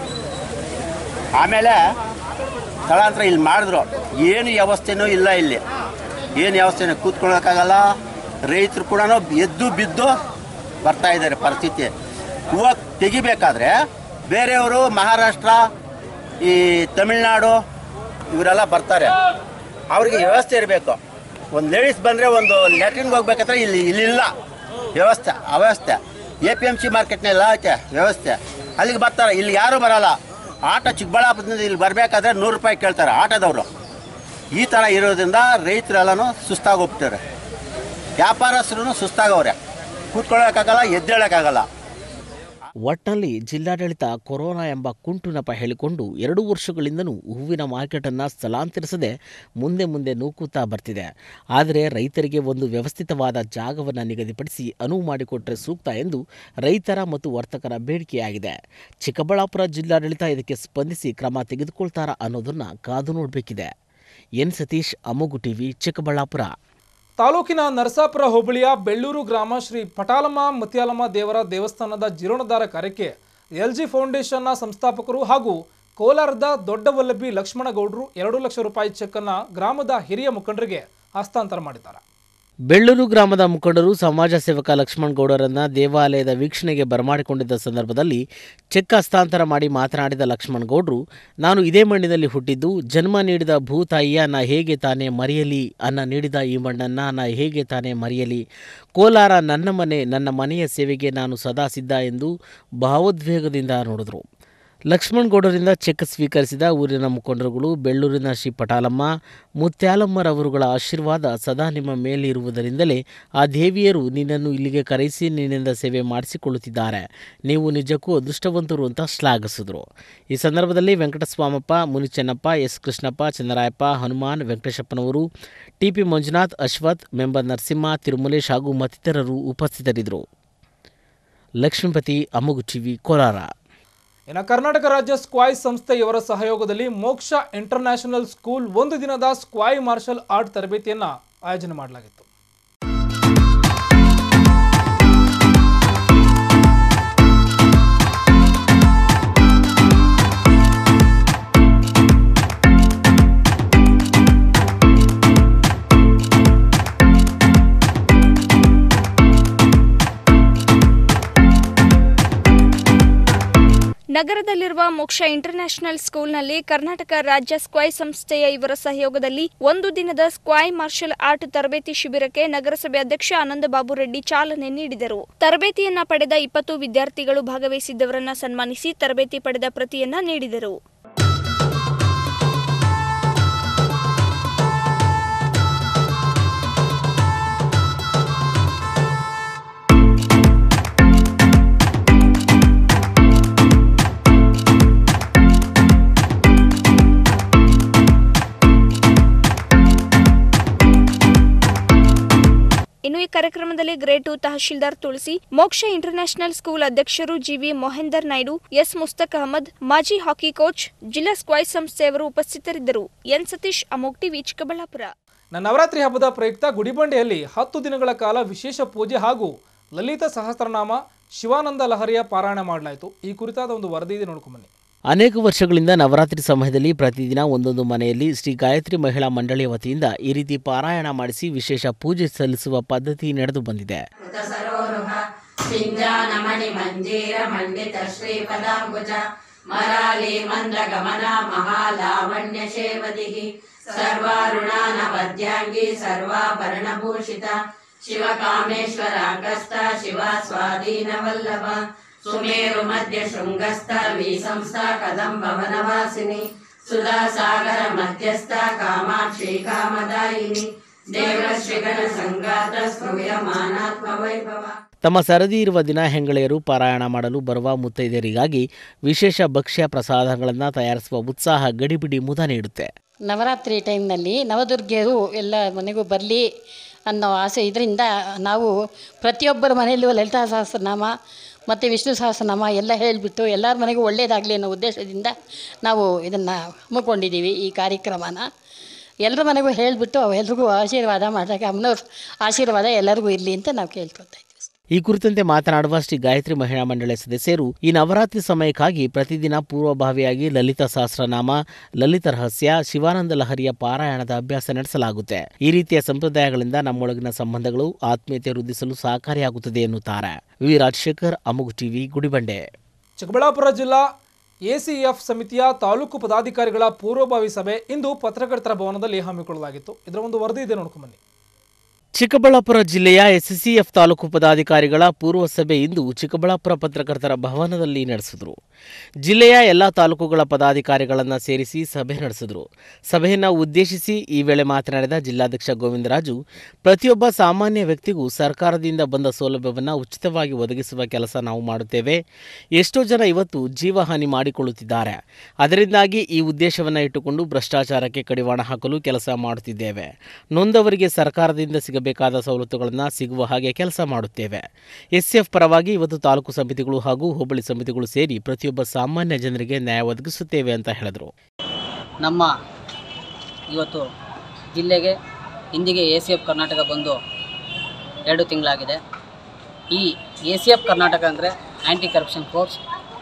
ಆಮೇಲೆ ಸ್ಥಳಾಂತರ ಇಲ್ಲಿ ಮಾಡಿದ್ರು. ಏನು ವ್ಯವಸ್ಥೆನೂ ಇಲ್ಲ, ಇಲ್ಲಿ ಏನು ವ್ಯವಸ್ಥೆನೂ ಕೂತ್ಕೊಳ್ಳೋಕ್ಕಾಗಲ್ಲ. ರೈತರು ಕೂಡ ಎದ್ದು ಬಿದ್ದು ಬರ್ತಾ ಇದ್ದಾರೆ ಪರಿಸ್ಥಿತಿ. ಹೂವು ತೆಗಿಬೇಕಾದ್ರೆ ಬೇರೆಯವರು ಮಹಾರಾಷ್ಟ್ರ, ಈ ತಮಿಳ್ನಾಡು ಇವರೆಲ್ಲ ಬರ್ತಾರೆ, ಅವ್ರಿಗೆ ವ್ಯವಸ್ಥೆ ಇರಬೇಕು. ಒಂದು ಲೇಡೀಸ್ ಬಂದರೆ ಒಂದು ಲ್ಯಾಟ್ರಿನ್ಗೆ ಹೋಗ್ಬೇಕಾದ್ರೆ ಇಲ್ಲಿ ಇಲ್ಲಿಲ್ಲ ವ್ಯವಸ್ಥೆ. ಅವ್ಯವಸ್ಥೆ ಎ ಪಿ ಎಮ್ ಸಿ ಮಾರ್ಕೆಟ್ನೆಲ್ಲ ಐತೆ ವ್ಯವಸ್ಥೆ, ಅಲ್ಲಿಗೆ ಬರ್ತಾರೆ. ಇಲ್ಲಿ ಯಾರೂ ಬರೋಲ್ಲ. ಆಟೋ ಚಿಕ್ಕಬಳ್ಳಾಪುರದಿಂದ ಇಲ್ಲಿ ಬರಬೇಕಾದ್ರೆ ನೂರು ರೂಪಾಯಿ ಕೇಳ್ತಾರೆ ಆಟೋದವರು. ಈ ಥರ ಇರೋದ್ರಿಂದ ರೈತರೆಲ್ಲನೂ ಸುಸ್ತಾಗೋಗ್ಬಿಟ್ಟಾರೆ, ವ್ಯಾಪಾರಸ್ಥರು ಸುಸ್ತಾಗವ್ರೆ, ಕೂತ್ಕೊಳ್ಳೋಕ್ಕಾಗಲ್ಲ, ಎದ್ದೇಳೋಕ್ಕಾಗಲ್ಲ. ಒಟ್ನಲ್ಲಿ ಜಿಲ್ಲಾಡಳಿತ ಕೊರೋನಾ ಎಂಬ ಕುಂಟು ನೆಪ ಹೇಳಿಕೊಂಡು ಎರಡು ವರ್ಷಗಳಿಂದಲೂ ಹೂವಿನ ಮಾರ್ಕೆಟನ್ನು ಸ್ಥಳಾಂತರಿಸದೆ ಮುಂದೆ ಮುಂದೆ ನೂಕುತ್ತಾ ಬರ್ತಿದೆ. ಆದರೆ ರೈತರಿಗೆ ಒಂದು ವ್ಯವಸ್ಥಿತವಾದ ಜಾಗವನ್ನು ನಿಗದಿಪಡಿಸಿ ಅನುವು ಮಾಡಿಕೊಟ್ಟರೆ ಸೂಕ್ತ ಎಂದು ರೈತರ ಮತ್ತು ವರ್ತಕರ ಬೇಡಿಕೆಯಾಗಿದೆ. ಚಿಕ್ಕಬಳ್ಳಾಪುರ ಜಿಲ್ಲಾಡಳಿತ ಇದಕ್ಕೆ ಸ್ಪಂದಿಸಿ ಕ್ರಮ ತೆಗೆದುಕೊಳ್ತಾರಾ ಅನ್ನೋದನ್ನು ಕಾದು ನೋಡಬೇಕಿದೆ. ಎನ್ ಸತೀಶ್, ಅಮೋಘ ಟಿವಿ, ಚಿಕ್ಕಬಳ್ಳಾಪುರ. ತಾಲೂಕಿನ ನರಸಾಪುರ ಹೋಬಳಿಯ ಬೆಳ್ಳೂರು ಗ್ರಾಮ ಶ್ರೀ ಪಟಾಲಮ್ಮ ಮುತ್ಯಾಲಮ್ಮ ದೇವರ ದೇವಸ್ಥಾನದ ಜೀರ್ಣೋದ್ಧಾರ ಕಾರ್ಯಕ್ಕೆ ಎಲ್ಜಿ ಫೌಂಡೇಶನ್ನ ಸಂಸ್ಥಾಪಕರು ಹಾಗೂ ಕೋಲಾರದ ದೊಡ್ಡವಲ್ಲಭಿ ಲಕ್ಷ್ಮಣಗೌಡರು ಎರಡು ಲಕ್ಷ ರೂಪಾಯಿ ಚೆಕ್ ಅನ್ನು ಗ್ರಾಮದ ಹಿರಿಯ ಮುಖಂಡರಿಗೆ ಹಸ್ತಾಂತರ ಮಾಡಿದ್ದಾರೆ. ಬೆಳ್ಳೂರು ಗ್ರಾಮದ ಮುಖಂಡರು ಸಮಾಜ ಸೇವಕ ಲಕ್ಷ್ಮಣಗೌಡರನ್ನ ದೇವಾಲಯದ ವೀಕ್ಷಣೆಗೆ ಬರಮಾಡಿಕೊಂಡಿದ್ದ ಸಂದರ್ಭದಲ್ಲಿ ಚೆಕ್ ಹಸ್ತಾಂತರ ಮಾಡಿ ಮಾತನಾಡಿದ ಲಕ್ಷ್ಮಣಗೌಡರು, ನಾನು ಇದೇ ಮಣ್ಣಿನಲ್ಲಿ ಹುಟ್ಟಿದ್ದು, ಜನ್ಮ ನೀಡಿದ ಭೂತಾಯಿಯ ನಾ ಹೇಗೆ ತಾನೇ ಮರೆಯಲಿ, ಅನ್ನ ನೀಡಿದ ಈ ಮಣ್ಣನ್ನು ನಾ ಹೇಗೆ ತಾನೇ ಮರೆಯಲಿ, ಕೋಲಾರ ನನ್ನ ಮನೆ, ನನ್ನ ಮನೆಯ ಸೇವೆಗೆ ನಾನು ಸದಾ ಸಿದ್ಧ ಎಂದು ಭಾವೋದ್ವೇಗದಿಂದ ನೋಡಿದರು. ಲಕ್ಷ್ಮಣಗೌಡರಿಂದ ಚೆಕ್ ಸ್ವೀಕರಿಸಿದ ಊರಿನ ಮುಖಂಡರುಗಳು ಬೆಳ್ಳೂರಿನ ಶ್ರೀ ಪಟಾಲಮ್ಮ ಮುತ್ಯಾಲಮ್ಮರವರುಗಳ ಆಶೀರ್ವಾದ ಸದಾ ನಿಮ್ಮ ಮೇಲಿರುವುದರಿಂದಲೇ ಆ ದೇವಿಯರು ನಿನ್ನನ್ನು ಇಲ್ಲಿಗೆ ಕರೆಯಿಸಿ ನಿನ್ನಿಂದ ಸೇವೆ ಮಾಡಿಸಿಕೊಳ್ಳುತ್ತಿದ್ದಾರೆ, ನೀವು ನಿಜಕ್ಕೂ ಅದೃಷ್ಟವಂತರು ಅಂತ ಶ್ಲಾಘಿಸಿದರು. ಈ ಸಂದರ್ಭದಲ್ಲಿ ವೆಂಕಟಸ್ವಾಮಪ್ಪ, ಮುನಿಚೆನ್ನಪ್ಪ, ಎಸ್ ಕೃಷ್ಣಪ್ಪ, ಚಂದ್ರಾಯಪ್ಪ, ಹನುಮಾನ್, ವೆಂಕಟೇಶಪ್ಪನವರು, ಟಿಪಿ ಮಂಜುನಾಥ್, ಅಶ್ವಥ್, ಮೆಂಬರ್ ನರಸಿಂಹ, ತಿರುಮಲೇಶ್ ಹಾಗೂ ಮತ್ತಿತರರು ಉಪಸ್ಥಿತರಿದ್ದರು. ಲಕ್ಷ್ಮೀಪತಿ, ಅಮೋಘ ಟಿವಿ, ಕೋಲಾರ. ಇನ್ನು ಕರ್ನಾಟಕ ರಾಜ್ಯ ಸ್ಕ್ವಾಯ್ ಸಂಸ್ಥೆ ಇವರ ಸಹಯೋಗದಲ್ಲಿ ಮೋಕ್ಷ ಇಂಟರ್ನ್ಯಾಷನಲ್ ಸ್ಕೂಲ್ ಒಂದು ದಿನದ ಸ್ಕ್ವಾಯ್ ಮಾರ್ಷಲ್ ಆರ್ಟ್ ತರಬೇತಿಯನ್ನು ಆಯೋಜನೆ ಮಾಡಲಾಗಿತ್ತು. ನಗರದಲ್ಲಿರುವ ಮೋಕ್ಷ ಇಂಟರ್ನ್ಯಾಷನಲ್ ಸ್ಕೂಲ್ನಲ್ಲಿ ಕರ್ನಾಟಕ ರಾಜ್ಯ ಸ್ಕ್ವಾಯ್ ಸಂಸ್ಥೆಯ ಇವರ ಸಹಯೋಗದಲ್ಲಿ ಒಂದು ದಿನದ ಸ್ಕ್ವಾಯ್ ಮಾರ್ಷಲ್ ಆರ್ಟ್ ತರಬೇತಿ ಶಿಬಿರಕ್ಕೆ ನಗರಸಭೆ ಅಧ್ಯಕ್ಷ ಆನಂದಬಾಬು ರೆಡ್ಡಿ ಚಾಲನೆ ನೀಡಿದರು. ತರಬೇತಿಯನ್ನ ಪಡೆದ ಇಪ್ಪತ್ತು ವಿದ್ಯಾರ್ಥಿಗಳು ಭಾಗವಹಿಸಿದ್ದವರನ್ನ ಸನ್ಮಾನಿಸಿ ತರಬೇತಿ ಪಡೆದ ಪ್ರತಿಯನ್ನ ನೀಡಿದರು. ಇನ್ನು ಈ ಕಾರ್ಯಕ್ರಮದಲ್ಲಿ grade two tahsildar Tulasi, Moksha international school ಅಧ್ಯಕ್ಷರು ಜಿವಿ ಮೊಹೇಂದರ್ ನಾಯ್ಡು, ಎಸ್ ಮುಸ್ತಕ್ ಅಹಮದ್, ಮಾಜಿ ಹಾಕಿ ಕೋಚ್, ಜಿಲ್ಲಾ ಸ್ಕ್ವಾಯ್ ಸಂಸ್ಥೆಯವರು ಉಪಸ್ಥಿತರಿದ್ದರು. ಎನ್ ಸತೀಶ್, ಅಮೋಕ್ ಟಿವಿ, ಚಿಕ್ಕಬಳ್ಳಾಪುರ. ನವರಾತ್ರಿ ಹಬ್ಬದ ಪ್ರಯುಕ್ತ ಗುಡಿಬಂಡೆಯಲ್ಲಿ ಹತ್ತು ದಿನಗಳ ಕಾಲ ವಿಶೇಷ ಪೂಜೆ ಹಾಗೂ ಲಲಿತ ಸಹಸ್ರನಾಮ ಶಿವಾನಂದ ಲಹರಿಯ ಪಾರಾಯಣ ಮಾಡಲಾಯಿತು. ಈ ಕುರಿತಾದ ಒಂದು ವರದಿ ಇದೆ, ನೋಡ್ಕೊಂಬನ್ನಿ. ಅನೇಕ ವರ್ಷಗಳಿಂದ ನವರಾತ್ರಿ ಸಮಯದಲ್ಲಿ ಪ್ರತಿದಿನ ಒಂದೊಂದು ಮನೆಯಲ್ಲಿ ಶ್ರೀ ಗಾಯತ್ರಿ ಮಹಿಳಾ ಮಂಡಳಿಯ ವತಿಯಿಂದ ಈ ರೀತಿ ಪಾರಾಯಣ ಮಾಡಿಸಿ ವಿಶೇಷ ಪೂಜೆ ಸಲ್ಲಿಸುವ ಪದ್ಧತಿ ನಡೆದು ಬಂದಿದೆ. ಶಿವಕಾಮೇಶ್ವರಾಗಸ್ತ ಶಿವ ಸ್ವಾಧೀನ ವಲ್ಲಭ ಸುಮೇರು ಮಧ್ಯ ಶೃಂಗಸ್ಥ ವಿಸಂಸ್ಥ ಕದಂಬ ವನವಾಸಿನಿ ಸುಧಾ ಸಾಗರ ಮಧ್ಯಸ್ಥ ಕಾಮಾಕ್ಷಿ ಕಾಮದಾಯಿನಿ ದೇವಶ್ರೀಗಣ ಸಂಗಾತ ಸ್ತೂಯಮಾನಾತ್ಮ ವೈಭವ. ತಮ್ಮ ಸರದಿ ಇರುವ ದಿನ ಹೆಂಗಳೆಯರು ಪಾರಾಯಣ ಮಾಡಲು ಬರುವ ಮುತ್ತೈದೆಯರಿಗಾಗಿ ವಿಶೇಷ ಭಕ್ಷ್ಯ ಪ್ರಸಾದಗಳನ್ನು ತಯಾರಿಸುವ ಉತ್ಸಾಹ ಗಡಿಬಿಡಿ ಮುದ ನೀಡುತ್ತೆ. ನವರಾತ್ರಿ ಟೈಮ್ನಲ್ಲಿ ನವದುರ್ಗೆಯರು ಎಲ್ಲ ಮನೆಗೂ ಬರಲಿ ಅನ್ನೋ ಆಸೆ ಇದರಿಂದ ನಾವು ಪ್ರತಿಯೊಬ್ಬರ ಮನೆಯಲ್ಲೂ ಲಲಿತಾ ಸಹಸ್ರನಾಮ ಮತ್ತು ವಿಷ್ಣು ಸಹಸ್ರನಾಮ ಎಲ್ಲ ಹೇಳಿಬಿಟ್ಟು ಎಲ್ಲರ ಮನೆಗೂ ಒಳ್ಳೆಯದಾಗಲಿ ಅನ್ನೋ ಉದ್ದೇಶದಿಂದ ನಾವು ಇದನ್ನು ಹಮ್ಮಿಕೊಂಡಿದ್ದೀವಿ. ಈ ಕಾರ್ಯಕ್ರಮನ ಎಲ್ಲರ ಮನೆಗೂ ಹೇಳಿಬಿಟ್ಟು ಎಲ್ರಿಗೂ ಆಶೀರ್ವಾದ ಮಾಡೋಕ್ಕೆ ಅಮ್ಮನವ್ರ ಆಶೀರ್ವಾದ ಎಲ್ಲರಿಗೂ ಇರಲಿ ಅಂತ ನಾವು ಕೇಳ್ಕೊತಾ ಇದ್ದೀವಿ. ಈ ಕುರಿತಂತೆ ಮಾತನಾಡುವ ಶ್ರೀ ಗಾಯತ್ರಿ ಮಹಿಳಾ ಮಂಡಳಿಯ ಸದಸ್ಯರು ಈ ನವರಾತ್ರಿ ಸಮಯಕ್ಕಾಗಿ ಪ್ರತಿದಿನ ಪೂರ್ವಭಾವಿಯಾಗಿ ಲಲಿತ ಸಹಸ್ರನಾಮ, ಲಲಿತ ರಹಸ್ಯ, ಶಿವಾನಂದ ಲಹರಿಯ ಪಾರಾಯಣದ ಅಭ್ಯಾಸ ನಡೆಸಲಾಗುತ್ತೆ. ಈ ರೀತಿಯ ಸಂಪ್ರದಾಯಗಳಿಂದ ನಮ್ಮೊಳಗಿನ ಸಂಬಂಧಗಳು ಆತ್ಮೀಯತೆ ವೃದ್ಧಿಸಲು ಸಹಕಾರಿಯಾಗುತ್ತದೆ ಎನ್ನುತ್ತಾರೆ. ವಿ ರಾಜಶೇಖರ್, ಅಮೋಕ್ ಟಿವಿ, ಗುಡಿಬಂಡೆ. ಚಿಕ್ಕಬಳ್ಳಾಪುರ ಜಿಲ್ಲಾ ಎಸಿಎಫ್ ಸಮಿತಿಯ ತಾಲೂಕು ಪದಾಧಿಕಾರಿಗಳ ಪೂರ್ವಭಾವಿ ಸಭೆ ಇಂದು ಪತ್ರಕರ್ತರ ಭವನದಲ್ಲಿ ಹಮ್ಮಿಕೊಳ್ಳಲಾಗಿತ್ತು. ಇದರ ಒಂದು ವರದಿ ಇದೆ, ನೋಡ್ಕೊಂಬನ್ನಿ. ಚಿಕ್ಕಬಳ್ಳಾಪುರ ಜಿಲ್ಲೆಯ ಎಸ್ಸಿಎಫ್ ತಾಲೂಕು ಪದಾಧಿಕಾರಿಗಳ ಪೂರ್ವ ಸಭೆ ಇಂದು ಚಿಕ್ಕಬಳ್ಳಾಪುರ ಪತ್ರಕರ್ತರ ಭವನದಲ್ಲಿ ನಡೆಸಿದರು. ಜಿಲ್ಲೆಯ ಎಲ್ಲ ತಾಲೂಕುಗಳ ಪದಾಧಿಕಾರಿಗಳನ್ನು ಸೇರಿಸಿ ಸಭೆ ನಡೆಸಿದರು. ಸಭೆಯನ್ನು ಉದ್ದೇಶಿಸಿ ಈ ವೇಳೆ ಮಾತನಾಡಿದ ಜಿಲ್ಲಾಧ್ಯಕ್ಷ ಗೋವಿಂದರಾಜು, ಪ್ರತಿಯೊಬ್ಬ ಸಾಮಾನ್ಯ ವ್ಯಕ್ತಿಗೂ ಸರ್ಕಾರದಿಂದ ಬಂದ ಸೌಲಭ್ಯವನ್ನು ಉಚಿತವಾಗಿ ಒದಗಿಸುವ ಕೆಲಸ ನಾವು ಮಾಡುತ್ತೇವೆ. ಎಷ್ಟೋ ಜನ ಇವತ್ತು ಜೀವಹಾನಿ ಮಾಡಿಕೊಳ್ಳುತ್ತಿದ್ದಾರೆ. ಅದರಿಂದಾಗಿ ಈ ಉದ್ದೇಶವನ್ನು ಇಟ್ಟುಕೊಂಡು ಭ್ರಷ್ಟಾಚಾರಕ್ಕೆ ಕಡಿವಾಣ ಹಾಕಲು ಕೆಲಸ ಮಾಡುತ್ತಿದ್ದೇವೆ. ನೊಂದವರಿಗೆ ಸರ್ಕಾರದಿಂದ ಸಿಗ ಬೇಕಾದ ಸವಲತ್ತುಗಳನ್ನು ಸಿಗುವ ಹಾಗೆ ಕೆಲಸ ಮಾಡುತ್ತೇವೆ. ಎಸ್ಎಫ್ ಪರವಾಗಿ ಇವತ್ತು ತಾಲೂಕು ಸಮಿತಿಗಳು ಹಾಗೂ ಹೋಬಳಿ ಸಮಿತಿಗಳು ಸೇರಿ ಪ್ರತಿಯೊಬ್ಬ ಸಾಮಾನ್ಯ ಜನರಿಗೆ ನ್ಯಾಯ ಒದಗಿಸುತ್ತೇವೆ ಅಂತ ಹೇಳಿದರು. ನಮ್ಮ ಇವತ್ತು ಜಿಲ್ಲೆಗೆ ಇಂದಿಗೆ ಎ ಸಿ ಎಫ್ ಕರ್ನಾಟಕ ಬಂದು ಎರಡು ತಿಂಗಳಾಗಿದೆ. ಈ ಎ ಸಿ ಎಫ್ ಕರ್ನಾಟಕ ಅಂದರೆ ಆ್ಯಂಟಿ ಕರಪ್ಷನ್ ಫೋರ್ಸ್.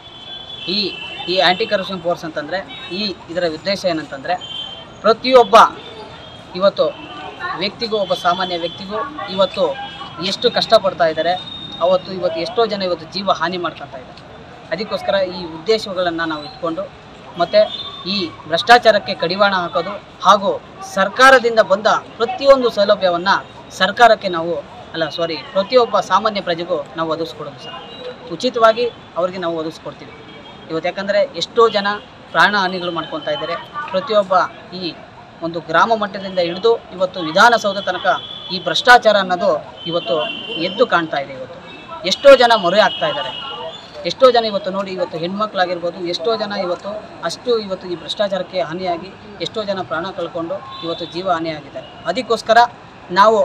ಈ ಈ ಆ್ಯಂಟಿ ಕರಪ್ಷನ್ ಫೋರ್ಸ್ ಅಂತಂದರೆ ಈ ಇದರ ಉದ್ದೇಶ ಏನಂತಂದರೆ ಪ್ರತಿಯೊಬ್ಬ ಇವತ್ತು ವ್ಯಕ್ತಿಗೂ, ಒಬ್ಬ ಸಾಮಾನ್ಯ ವ್ಯಕ್ತಿಗೂ ಇವತ್ತು ಎಷ್ಟು ಕಷ್ಟಪಡ್ತಾ ಇದ್ದಾರೆ, ಅವತ್ತು ಇವತ್ತು ಎಷ್ಟೋ ಜನ ಇವತ್ತು ಜೀವ ಹಾನಿ ಮಾಡ್ಕೊತಾ ಇದ್ದಾರೆ. ಅದಕ್ಕೋಸ್ಕರ ಈ ಉದ್ದೇಶಗಳನ್ನು ನಾವು ಇಟ್ಕೊಂಡು ಮತ್ತು ಈ ಭ್ರಷ್ಟಾಚಾರಕ್ಕೆ ಕಡಿವಾಣ ಹಾಕೋದು ಹಾಗೂ ಸರ್ಕಾರದಿಂದ ಬಂದ ಪ್ರತಿಯೊಂದು ಸೌಲಭ್ಯವನ್ನು ಸರ್ಕಾರಕ್ಕೆ ನಾವು ಅಲ್ಲ ಸಾರಿ ಪ್ರತಿಯೊಬ್ಬ ಸಾಮಾನ್ಯ ಪ್ರಜೆಗೂ ನಾವು ಒದಗಿಸ್ಕೊಡೋದು ಸರ್. ಉಚಿತವಾಗಿ ಅವ್ರಿಗೆ ನಾವು ಒದಗಿಸ್ಕೊಡ್ತೀವಿ ಇವತ್ತು. ಯಾಕಂದರೆ ಎಷ್ಟೋ ಜನ ಪ್ರಾಣ ಹಾನಿಗಳು ಮಾಡ್ಕೊತಾ ಇದ್ದಾರೆ. ಪ್ರತಿಯೊಬ್ಬ ಈ ಒಂದು ಗ್ರಾಮ ಮಟ್ಟದಿಂದ ಹಿಡಿದು ಇವತ್ತು ವಿಧಾನಸೌಧ ತನಕ ಈ ಭ್ರಷ್ಟಾಚಾರ ಅನ್ನೋದು ಇವತ್ತು ಎದ್ದು ಕಾಣ್ತಾ ಇದೆ. ಇವತ್ತು ಎಷ್ಟೋ ಜನ ಮೊರೆ ಆಗ್ತಾ ಇದ್ದಾರೆ. ಎಷ್ಟೋ ಜನ ಇವತ್ತು ನೋಡಿ, ಇವತ್ತು ಹೆಣ್ಮಕ್ಳಾಗಿರ್ಬೋದು, ಎಷ್ಟೋ ಜನ ಇವತ್ತು ಅಷ್ಟು ಇವತ್ತು ಈ ಭ್ರಷ್ಟಾಚಾರಕ್ಕೆ ಹಾನಿಯಾಗಿ ಎಷ್ಟೋ ಜನ ಪ್ರಾಣ ಕಳ್ಕೊಂಡು ಇವತ್ತು ಜೀವ ಹಾನಿಯಾಗಿದ್ದಾರೆ. ಅದಕ್ಕೋಸ್ಕರ ನಾವು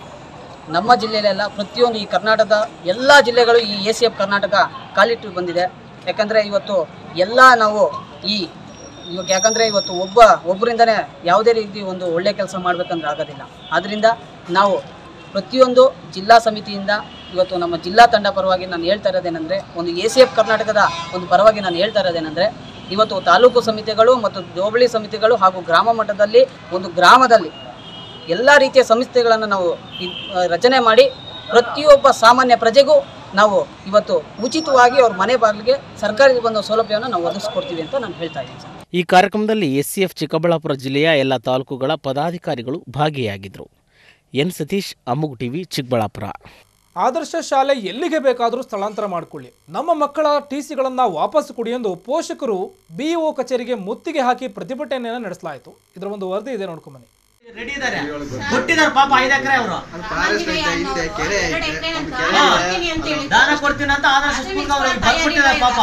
ನಮ್ಮ ಜಿಲ್ಲೆಯಲ್ಲೆಲ್ಲ ಪ್ರತಿಯೊಂದು ಈ ಕರ್ನಾಟಕದ ಎಲ್ಲ ಜಿಲ್ಲೆಗಳು ಈ ಎ ಸಿ ಎಫ್ ಕರ್ನಾಟಕ ಕಾಲಿಟ್ಟು ಬಂದಿದೆ. ಯಾಕಂದರೆ ಇವತ್ತು ಎಲ್ಲ ನಾವು ಈ ಇವಾಗ ಯಾಕಂದರೆ ಇವತ್ತು ಒಬ್ಬ ಒಬ್ಬರಿಂದನೇ ಯಾವುದೇ ರೀತಿ ಒಂದು ಒಳ್ಳೆಯ ಕೆಲಸ ಮಾಡಬೇಕಂದ್ರೆ ಆಗೋದಿಲ್ಲ. ಆದ್ದರಿಂದ ನಾವು ಪ್ರತಿಯೊಂದು ಜಿಲ್ಲಾ ಸಮಿತಿಯಿಂದ ಇವತ್ತು ನಮ್ಮ ಜಿಲ್ಲಾ ತಂಡ ಪರವಾಗಿ ನಾನು ಹೇಳ್ತಾ ಇರೋದೇನೆಂದರೆ, ಒಂದು ಎ ಸಿ ಎಫ್ ಕರ್ನಾಟಕದ ಒಂದು ಪರವಾಗಿ ನಾನು ಹೇಳ್ತಾ ಇರೋದೇನೆಂದರೆ, ಇವತ್ತು ತಾಲೂಕು ಸಮಿತಿಗಳು ಮತ್ತು ಹೋಬಳಿ ಸಮಿತಿಗಳು ಹಾಗೂ ಗ್ರಾಮ ಮಟ್ಟದಲ್ಲಿ ಒಂದು ಗ್ರಾಮದಲ್ಲಿ ಎಲ್ಲ ರೀತಿಯ ಸಂಸ್ಥೆಗಳನ್ನು ನಾವು ರಚನೆ ಮಾಡಿ ಪ್ರತಿಯೊಬ್ಬ ಸಾಮಾನ್ಯ ಪ್ರಜೆಗೂ ನಾವು ಇವತ್ತು ಉಚಿತವಾಗಿ ಅವ್ರ ಮನೆ ಬಾಗಿಲಿಗೆ ಸರ್ಕಾರದಿಂದ ಬಂದ ಸೌಲಭ್ಯವನ್ನು ನಾವು ಒದಗಿಸ್ಕೊಡ್ತೀವಿ ಅಂತ ನಾನು ಹೇಳ್ತಾ ಇದ್ದೀನಿ ಸರ್. ಈ ಕಾರ್ಯಕ್ರಮದಲ್ಲಿ ಎಸ್ಸಿಎಫ್ ಚಿಕ್ಕಬಳ್ಳಾಪುರ ಜಿಲ್ಲೆಯ ಎಲ್ಲ ತಾಲೂಕುಗಳ ಪದಾಧಿಕಾರಿಗಳು ಭಾಗಿಯಾಗಿದ್ದರು. N Satish, Amogh TV, Chikkaballapur. ಆದರ್ಶ ಶಾಲೆ ಎಲ್ಲಿಗೆ ಬೇಕಾದರೂ ಸ್ಥಳಾಂತರ ಮಾಡಿಕೊಳ್ಳಿ, ನಮ್ಮ ಮಕ್ಕಳ ಟಿಸಿಗಳನ್ನು ವಾಪಸ್ ಕೊಡಿ ಎಂದು ಪೋಷಕರು ಬಿಇಒ ಕಚೇರಿಗೆ ಮುತ್ತಿಗೆ ಹಾಕಿ ಪ್ರತಿಭಟನೆಯನ್ನು ನಡೆಸಲಾಯಿತು. ಇದರ ಒಂದು ವರದಿ ಇದೆ, ನೋಡ್ಕೊಂಬನ್ನಿ. ಕೊಟ್ಟಿದ್ದಾರೆ ಪಾಪ ಐದು ಎಕರೆ ಅವರು ದಾನ ಕೊಡ್ತೀನಿ ಅಂತ ಆದರ್ಶ ಸ್ಕೂಲ್ಗೆ ಅವರು ಬರ್ಕೊಟ್ಟಿದ್ದಾರೆ ಪಾಪ.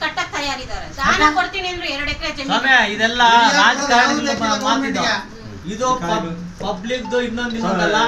ಇದೆಲ್ಲ ರಾಜಕಾರಣದ ಮಾತಿದ್ದು, ಇದು ಪಬ್ಲಿಕ್ ಇನ್ನೊಂದು ಇನ್ನೊಂದಲ್ಲ.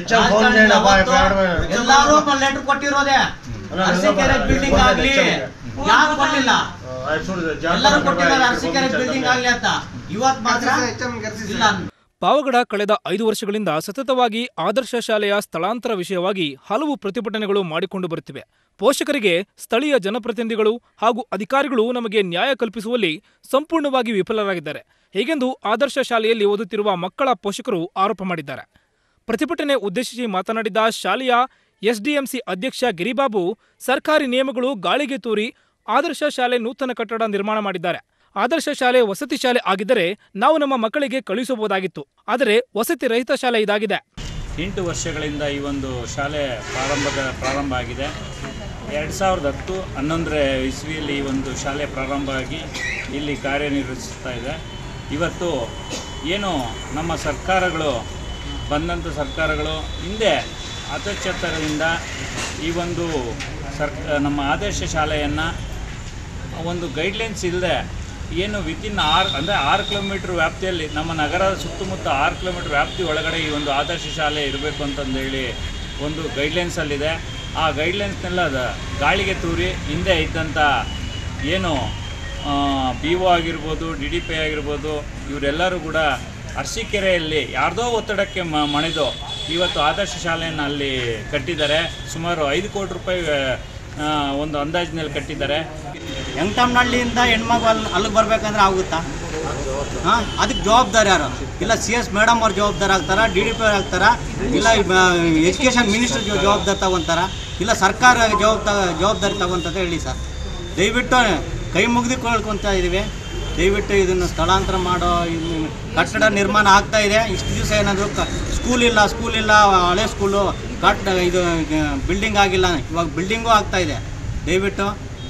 ಎಲ್ಲಾರು ಲೆಟರ್ ಕೊಟ್ಟಿರೋದೇ ಅರಸೀಕೆರೆ ಬಿಲ್ಡಿಂಗ್ ಆಗ್ಲಿ ಯಾರು ಕೊಟ್ಟಿಲ್ಲ, ಎಲ್ಲರೂ ಕೊಟ್ಟಿದ್ದಾರೆ ಅರಸೀಕೆರೆ ಬಿಲ್ಡಿಂಗ್ ಆಗ್ಲಿ ಅಂತ. ಇವತ್ತು ಮಾತ್ರ ಇಲ್ಲ. ಪಾವಗಡ ಕಳೆದ ಐದು ವರ್ಷಗಳಿಂದ ಸತತವಾಗಿ ಆದರ್ಶ ಶಾಲೆಯ ಸ್ಥಳಾಂತರ ವಿಷಯವಾಗಿ ಹಲವು ಪ್ರತಿಭಟನೆಗಳು ಮಾಡಿಕೊಂಡು ಬರುತ್ತಿವೆ. ಪೋಷಕರಿಗೆ ಸ್ಥಳೀಯ ಜನಪ್ರತಿನಿಧಿಗಳು ಹಾಗೂ ಅಧಿಕಾರಿಗಳು ನಮಗೆ ನ್ಯಾಯ ಕಲ್ಪಿಸುವಲ್ಲಿ ಸಂಪೂರ್ಣವಾಗಿ ವಿಫಲರಾಗಿದ್ದಾರೆ, ಹೀಗೆಂದು ಆದರ್ಶ ಶಾಲೆಯಲ್ಲಿ ಓದುತ್ತಿರುವ ಮಕ್ಕಳ ಪೋಷಕರು ಆರೋಪ ಮಾಡಿದ್ದಾರೆ. ಪ್ರತಿಭಟನೆ ಉದ್ದೇಶಿಸಿ ಮಾತನಾಡಿದ ಶಾಲೆಯ ಎಸ್ಡಿಎಂಸಿ ಅಧ್ಯಕ್ಷ ಗಿರಿಬಾಬು, ಸರ್ಕಾರಿ ನಿಯಮಗಳು ಗಾಳಿಗೆ ತೂರಿ ಆದರ್ಶ ಶಾಲೆ ನೂತನ ಕಟ್ಟಡ ನಿರ್ಮಾಣ ಮಾಡಿದ್ದಾರೆ. ಆದರ್ಶ ಶಾಲೆ ವಸತಿ ಶಾಲೆ ಆಗಿದ್ದರೆ ನಾವು ನಮ್ಮ ಮಕ್ಕಳಿಗೆ ಕಳುಹಿಸಬಹುದಾಗಿತ್ತು, ಆದರೆ ವಸತಿ ರಹಿತ ಶಾಲೆ ಇದಾಗಿದೆ. ಎಂಟು ವರ್ಷಗಳಿಂದ ಈ ಒಂದು ಶಾಲೆ ಪ್ರಾರಂಭದ ಪ್ರಾರಂಭ ಆಗಿದೆ. ಎರಡು ಸಾವಿರದ ಹತ್ತು ಹನ್ನೊಂದರ ಇಸ್ವಿಯಲ್ಲಿ ಈ ಒಂದು ಶಾಲೆ ಪ್ರಾರಂಭ ಆಗಿ ಇಲ್ಲಿ ಕಾರ್ಯನಿರ್ವಹಿಸ್ತಾ ಇದೆ. ಇವತ್ತು ಏನು ನಮ್ಮ ಸರ್ಕಾರಗಳು ಬಂದಂಥ ಸರ್ಕಾರಗಳು ಹಿಂದೆ ಅತಚ್ಛತ್ತರದಿಂದ ಈ ಒಂದು ಸರ್ ನಮ್ಮ ಆದರ್ಶ ಶಾಲೆಯನ್ನು ಒಂದು ಗೈಡ್ಲೈನ್ಸ್ ಇಲ್ಲದೆ ಏನು ವಿತಿನ್ ಆರು ಅಂದರೆ ಆರು ಕಿಲೋಮೀಟ್ರ್ ವ್ಯಾಪ್ತಿಯಲ್ಲಿ ನಮ್ಮ ನಗರದ ಸುತ್ತಮುತ್ತ ಆರು ಕಿಲೋಮೀಟ್ರ್ ವ್ಯಾಪ್ತಿ ಒಳಗಡೆ ಈ ಒಂದು ಆದರ್ಶ ಶಾಲೆ ಇರಬೇಕು ಅಂತಂದೇಳಿ ಒಂದು ಗೈಡ್ಲೈನ್ಸಲ್ಲಿದೆ. ಆ ಗೈಡ್ಲೈನ್ಸ್ನೆಲ್ಲ ಗಾಳಿಗೆ ತೂರಿ ಹಿಂದೆ ಇದ್ದಂಥ ಏನು ಬಿ ಒ ಆಗಿರ್ಬೋದು, ಡಿ ಡಿ ಪಿ ಆಗಿರ್ಬೋದು, ಇವರೆಲ್ಲರೂ ಕೂಡ ಅರಸೀಕೆರೆಯಲ್ಲಿ ಯಾರ್ದೋ ಒತ್ತಡಕ್ಕೆ ಮ ಮಣಿದು ಇವತ್ತು ಆದರ್ಶ ಶಾಲೆಯನ್ನು ಅಲ್ಲಿ ಕಟ್ಟಿದ್ದಾರೆ. ಸುಮಾರು ಐದು ಕೋಟಿ ರೂಪಾಯಿ ಒಂದು ಅಂದಾಜಿನಲ್ಲಿ ಕಟ್ಟಿದ್ದಾರೆ. ಯಂಗಟಮ್ನಹಳ್ಳಿಯಿಂದ ಹೆಣ್ಮಗು ಅಲ್ಲಿ ಅಲ್ಲಿಗೆ ಬರ್ಬೇಕಂದ್ರೆ ಆಗುತ್ತಾ? ಹಾಂ, ಅದಕ್ಕೆ ಜವಾಬ್ದಾರಿ ಯಾರು? ಇಲ್ಲ ಸಿ ಎಸ್ ಮೇಡಮ್ ಅವ್ರು ಜವಾಬ್ದಾರಿ ಆಗ್ತಾರಾ, ಡಿ ಡಿ ಪಿ ಅವ್ರು ಆಗ್ತಾರಾ, ಇಲ್ಲ ಎಜುಕೇಷನ್ ಮಿನಿಸ್ಟರ್ ಜವಾಬ್ದಾರಿ ತಗೊತಾರ, ಇಲ್ಲ ಸರ್ಕಾರ ಜವಾಬ್ದಾರಿ ಜವಾಬ್ದಾರಿ ತಗೊಂತಂತ ಹೇಳಿ ಸರ್. ದಯವಿಟ್ಟು ಕೈ ಮುಗಿದು ಕೇಳ್ಕೊತಾ ಇದ್ದೀವಿ, ದಯವಿಟ್ಟು ಇದನ್ನು ಸ್ಥಳಾಂತರ ಮಾಡೋ. ಕಟ್ಟಡ ನಿರ್ಮಾಣ ಆಗ್ತಾ ಇದೆ. ಇಷ್ಟು ದಿವಸ ಏನಾದರೂ ಕ ಸ್ಕೂಲ್ ಇಲ್ಲ ಸ್ಕೂಲ್ ಇಲ್ಲ ಹಳೆ ಸ್ಕೂಲು ಕಟ್ಟ ಇದು ಬಿಲ್ಡಿಂಗ್ ಆಗಿಲ್ಲ, ಇವಾಗ ಬಿಲ್ಡಿಂಗೂ ಆಗ್ತಾ ಇದೆ. ದಯವಿಟ್ಟು